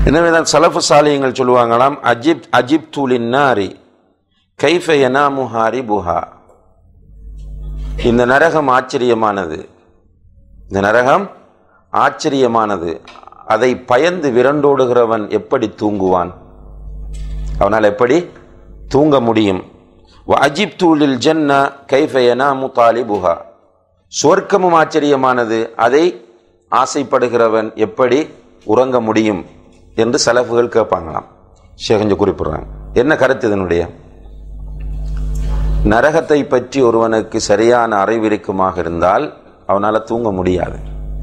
எனவேதான் சலஃபு சாலிஹ்கள் சொல்லுவாங்களாம், அஜிப்து லின்னாரி கைஃப யனாமு ஹாரிபுஹா. இந்த நரகம் ஆச்சரியமானது, இந்த நரகம் ஆச்சரியமானது, அதை பயந்து விரண்டோடுகிறவன் எப்படி தூங்குவான், அவனால் எப்படி தூங்க முடியும். வஅஜிப்து லில் ஜன்னா கைஃப யனாமு தாலிபுஹா. சொர்க்கமும் ஆச்சரியமானது, அதை ஆசைப்படுகிறவன் எப்படி உறங்க முடியும் என்று சலஃபுகள் கேட்பாங்களாம். ஷேகஞ்ச குறிப்பிடுறாங்க. என்ன கருத்து இதனுடைய? நரகத்தை பற்றி ஒருவனுக்கு சரியான அறிவு இருக்குமாக இருந்தால் அவனால் தூங்க முடியாது.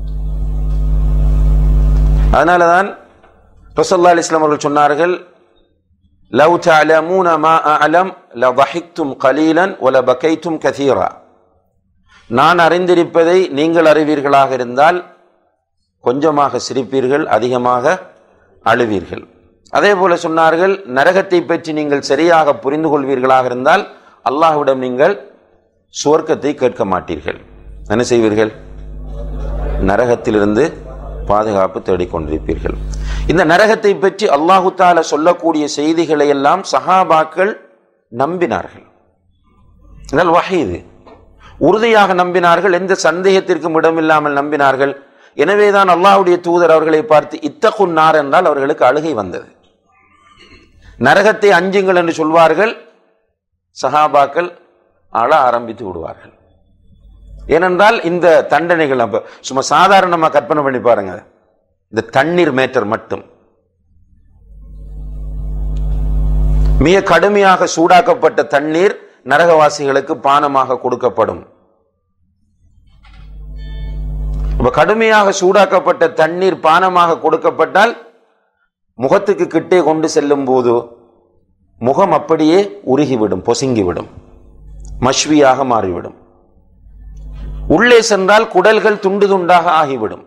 அதனாலதான் ரசூலுல்லாஹி அலைஹி வஸல்லம் அவர்கள் சொன்னார்கள், லவ் தஅலமூன மா அஅலம் லضحكتم قليلا ولبكيتم كثيرا. நான் அறிந்திருப்பதை நீங்கள் அறிவீர்களாக இருந்தால் கொஞ்சமாக சிரிப்பீர்கள், அதிகமாக அழுவீர்கள். அதே போல சொன்னார்கள், நரகத்தை பற்றி நீங்கள் சரியாக புரிந்து கொள்வீர்களாக இருந்தால் அல்லாஹ்விடம் நீங்கள் சுவர்க்கத்தை கேட்க மாட்டீர்கள். என்ன செய்வீர்கள்? நரகத்திலிருந்து பாதுகாப்பு தேடிக்கொண்டிருப்பீர்கள். இந்த நரகத்தை பற்றி அல்லாஹு தஆலா சொல்லக்கூடிய செய்திகளை எல்லாம் சஹாபாக்கள் நம்பினார்கள். இதனால் வஹீ, இது உறுதியாக நம்பினார்கள், எந்த சந்தேகத்திற்கும் இடமில்லாமல் நம்பினார்கள். எனவேதான் அல்லாஹ்வுடைய தூதர் அவர்களை பார்த்து இத்தகுன் நார் என்றால் அவர்களுக்கு அழுகை வந்தது. நரகத்தை அஞ்சுங்கள் என்று சொல்வார்கள், சஹாபாக்கள் அழ ஆரம்பித்து விடுவார்கள். ஏனென்றால் இந்த தண்டனைகள் அப்ப சும்மா சாதாரணமாக கற்பனை பண்ணி பாருங்க, இந்த தண்ணீர் மேட்டர் மட்டும் மிக கடுமையாக சூடாக்கப்பட்ட தண்ணீர் நரகவாசிகளுக்கு பானமாக கொடுக்கப்படும். கடுமையாக சூடாக்கப்பட்ட தண்ணீர் பானமாக கொடுக்கப்பட்டால் முகத்துக்கு கிட்டே கொண்டு செல்லும் போது முகம் அப்படியே உருகிவிடும், பொசுங்கிவிடும், மஷ்வியாக மாறிவிடும். உள்ளே சென்றால் குடல்கள் துண்டு துண்டாக ஆகிவிடும்.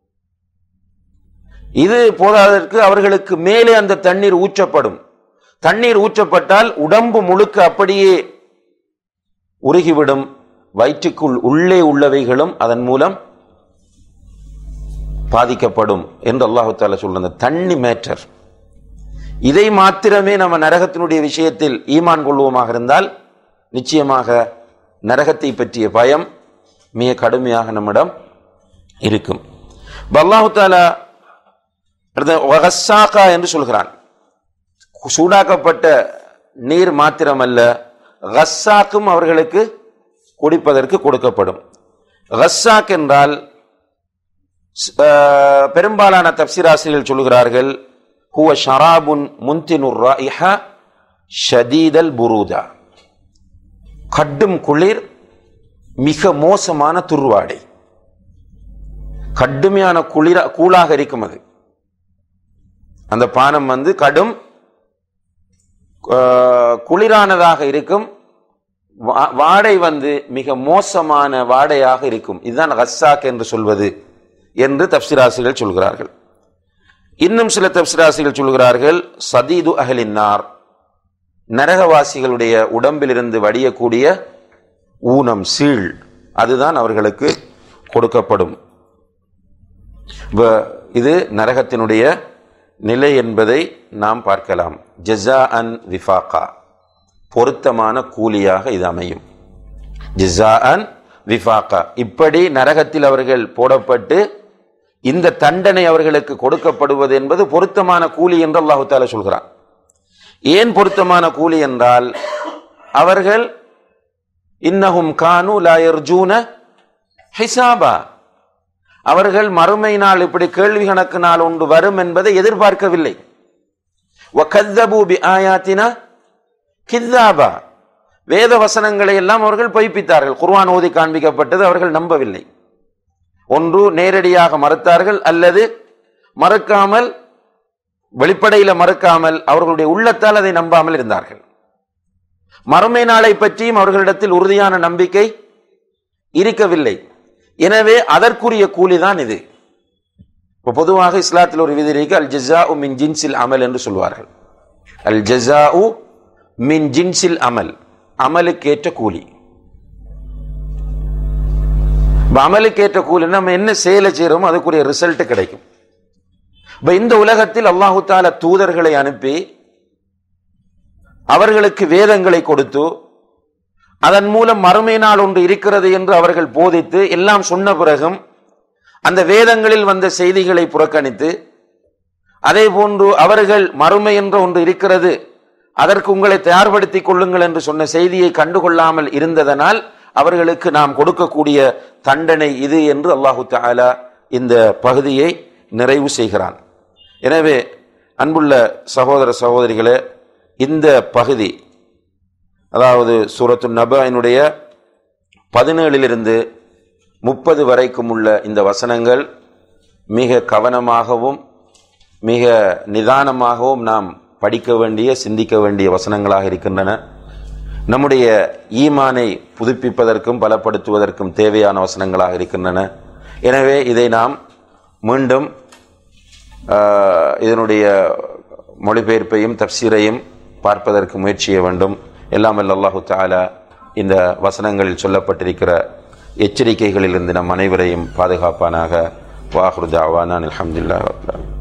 இது போதாதற்கு அவர்களுக்கு மேலே அந்த தண்ணீர் ஊற்றப்படும். தண்ணீர் ஊற்றப்பட்டால் உடம்பு முழுக்க அப்படியே உருகிவிடும். வயிற்றுக்குள் உள்ளே உள்ளவைகளும் அதன் மூலம் பாதிக்கப்படும் என்று அல்லாஹு தஆலா சொல்ற தண்ணி மேட்டர். இதை மாத்திரமே நம்ம நரகத்தினுடைய விஷயத்தில் ஈமான் கொள்வோமாக இருந்தால் நிச்சயமாக நரகத்தை பற்றிய பயம் மிக கடுமையாக நம்மிடம் இருக்கும். அல்லாஹு தஆலா வகஸ்ஸாகா என்று சொல்கிறான். சூடாக்கப்பட்ட நீர் மாத்திரமல்ல, கஸ்ஸாக்கும் அவர்களுக்கு குடிப்பதற்கு கொடுக்கப்படும். கஸ்ஸாக் என்றால் பெரும்பாலான தஃப்சீர் ஆசிரியர்கள் சொல்கிறார்கள், ஹுவ ஷராபுன் முன்தினுர் ராயிஹா ஷதீதல் புரூதா. கடும் குளிர், மிக மோசமான துர்வாடை, கடுமையான கூலாக இருக்கும். அது அந்த பானம் கடும் குளிரானதாக இருக்கும். வாடை மிக மோசமான வாடையாக இருக்கும். இதுதான் கஸ்ஸாக் என்று சொல்வது என்று தஃப்சீராசிரியர்கள் சொல்கிறார்கள். இன்னும் சில தஃப்சீராசிரியர்கள் சொல்கிறார்கள், சதீது அஹ்லின் நார், நரகவாசிகளுடைய உடம்பிலிருந்து வடியக்கூடிய ஊனம், சீழ், அதுதான் அவர்களுக்கு கொடுக்கப்படும். இது நரகத்தினுடைய நிலை என்பதை நாம் பார்க்கலாம். ஜஸாஅன் விஃபாகா, பொருத்தமான கூலியாக இது அமையும். ஜஸாஅன் விஃபாகா, இப்படி நரகத்தில் அவர்கள் போடப்பட்டு இந்த தண்டனை அவர்களுக்கு கொடுக்கப்படுவது என்பது பொருத்தமான கூலி என்று அல்லாஹு தஆலா சொல்கிறான். ஏன் பொருத்தமான கூலி என்றால், அவர்கள் இன்னஹும் கானு லா யர்ஜூன ஹிசாபா, அவர்கள் மறுமை நாள் இப்படி கேள்வி கணக்கு நாள் ஒன்று வரும் என்பதை எதிர்பார்க்கவில்லை. வகذبوا بآياتنا கிذாபா, வேத வசனங்களை எல்லாம் அவர்கள் பொய்ப்பித்தார்கள். குர்ஆன் ஓதி காண்பிக்கப்பட்டது அவர்கள் நம்பவில்லை. ஒன்று நேரடியாக மறுத்தார்கள், அல்லது மறுக்காமல், வெளிப்படையில மறுக்காமல் அவர்களுடைய உள்ளத்தால் அதை நம்பாமல் இருந்தார்கள். மறுமை நாளை பற்றியும் அவர்களிடத்தில் உறுதியான நம்பிக்கை இருக்கவில்லை. எனவே அதற்குரிய கூலிதான் இது. பொதுவாக இஸ்லாத்தில் ஒரு விதி இருக்கு, அல் ஜஸாஉ மின் ஜின்சில் அமல் என்று சொல்வார்கள். அல் ஜஸாஉ மின் ஜின்சில் அமல், அமலுக்கேற்ற கூலி. அமலுக்கேற்ற கூலி, நம்ம என்ன செயலை செய்யறோமோ அதுக்குரிய ரிசல்ட் கிடைக்கும். இந்த உலகத்தில் அல்லாஹு தஆலா தூதர்களை அனுப்பி அவர்களுக்கு வேதங்களை கொடுத்து அதன் மூலம் மறுமை நாள் ஒன்று இருக்கிறது என்று அவர்கள் போதித்து எல்லாம் சொன்ன பிறகும் அந்த வேதங்களில் வந்த செய்திகளை புறக்கணித்து, அதே போன்று அவர்கள் மறுமை என்ற ஒன்று இருக்கிறது, அதற்கு உங்களை தயார்படுத்திக் கொள்ளுங்கள் என்று சொன்ன செய்தியை கண்டுகொள்ளாமல் இருந்ததனால் அவர்களுக்கு நாம் கொடுக்கக்கூடிய தண்டனை இது என்று அல்லாஹு தஆலா இந்த பகுதியை நிறைவு செய்கிறான். எனவே அன்புள்ள சகோதர சகோதரிகளே, இந்த பகுதி, அதாவது சூரத்து நபாயினுடைய 17 30 வரைக்கும் உள்ள இந்த வசனங்கள் மிக கவனமாகவும் மிக நிதானமாகவும் நாம் படிக்க வேண்டிய, சிந்திக்க வேண்டிய வசனங்களாக இருக்கின்றன. நம்முடைய ஈமானை புதுப்பிப்பதற்கும் பலப்படுத்துவதற்கும் தேவையான வசனங்களாக இருக்கின்றன. எனவே இதை நாம் மீண்டும் இதனுடைய மொழிபெயர்ப்பையும் தப்சீரையும் பார்ப்பதற்கு முயற்சி செய்ய வேண்டும். எல்லாம் வல்ல அல்லாஹு தஆலா இந்த வசனங்களில் சொல்லப்பட்டிருக்கிற எச்சரிக்கைகளிலிருந்து நம் அனைவரையும் பாதுகாப்பானாக. வாஹிரு தஅவானா அல்ஹம்துலில்லாஹி ரப்பில் ஆலமீன்.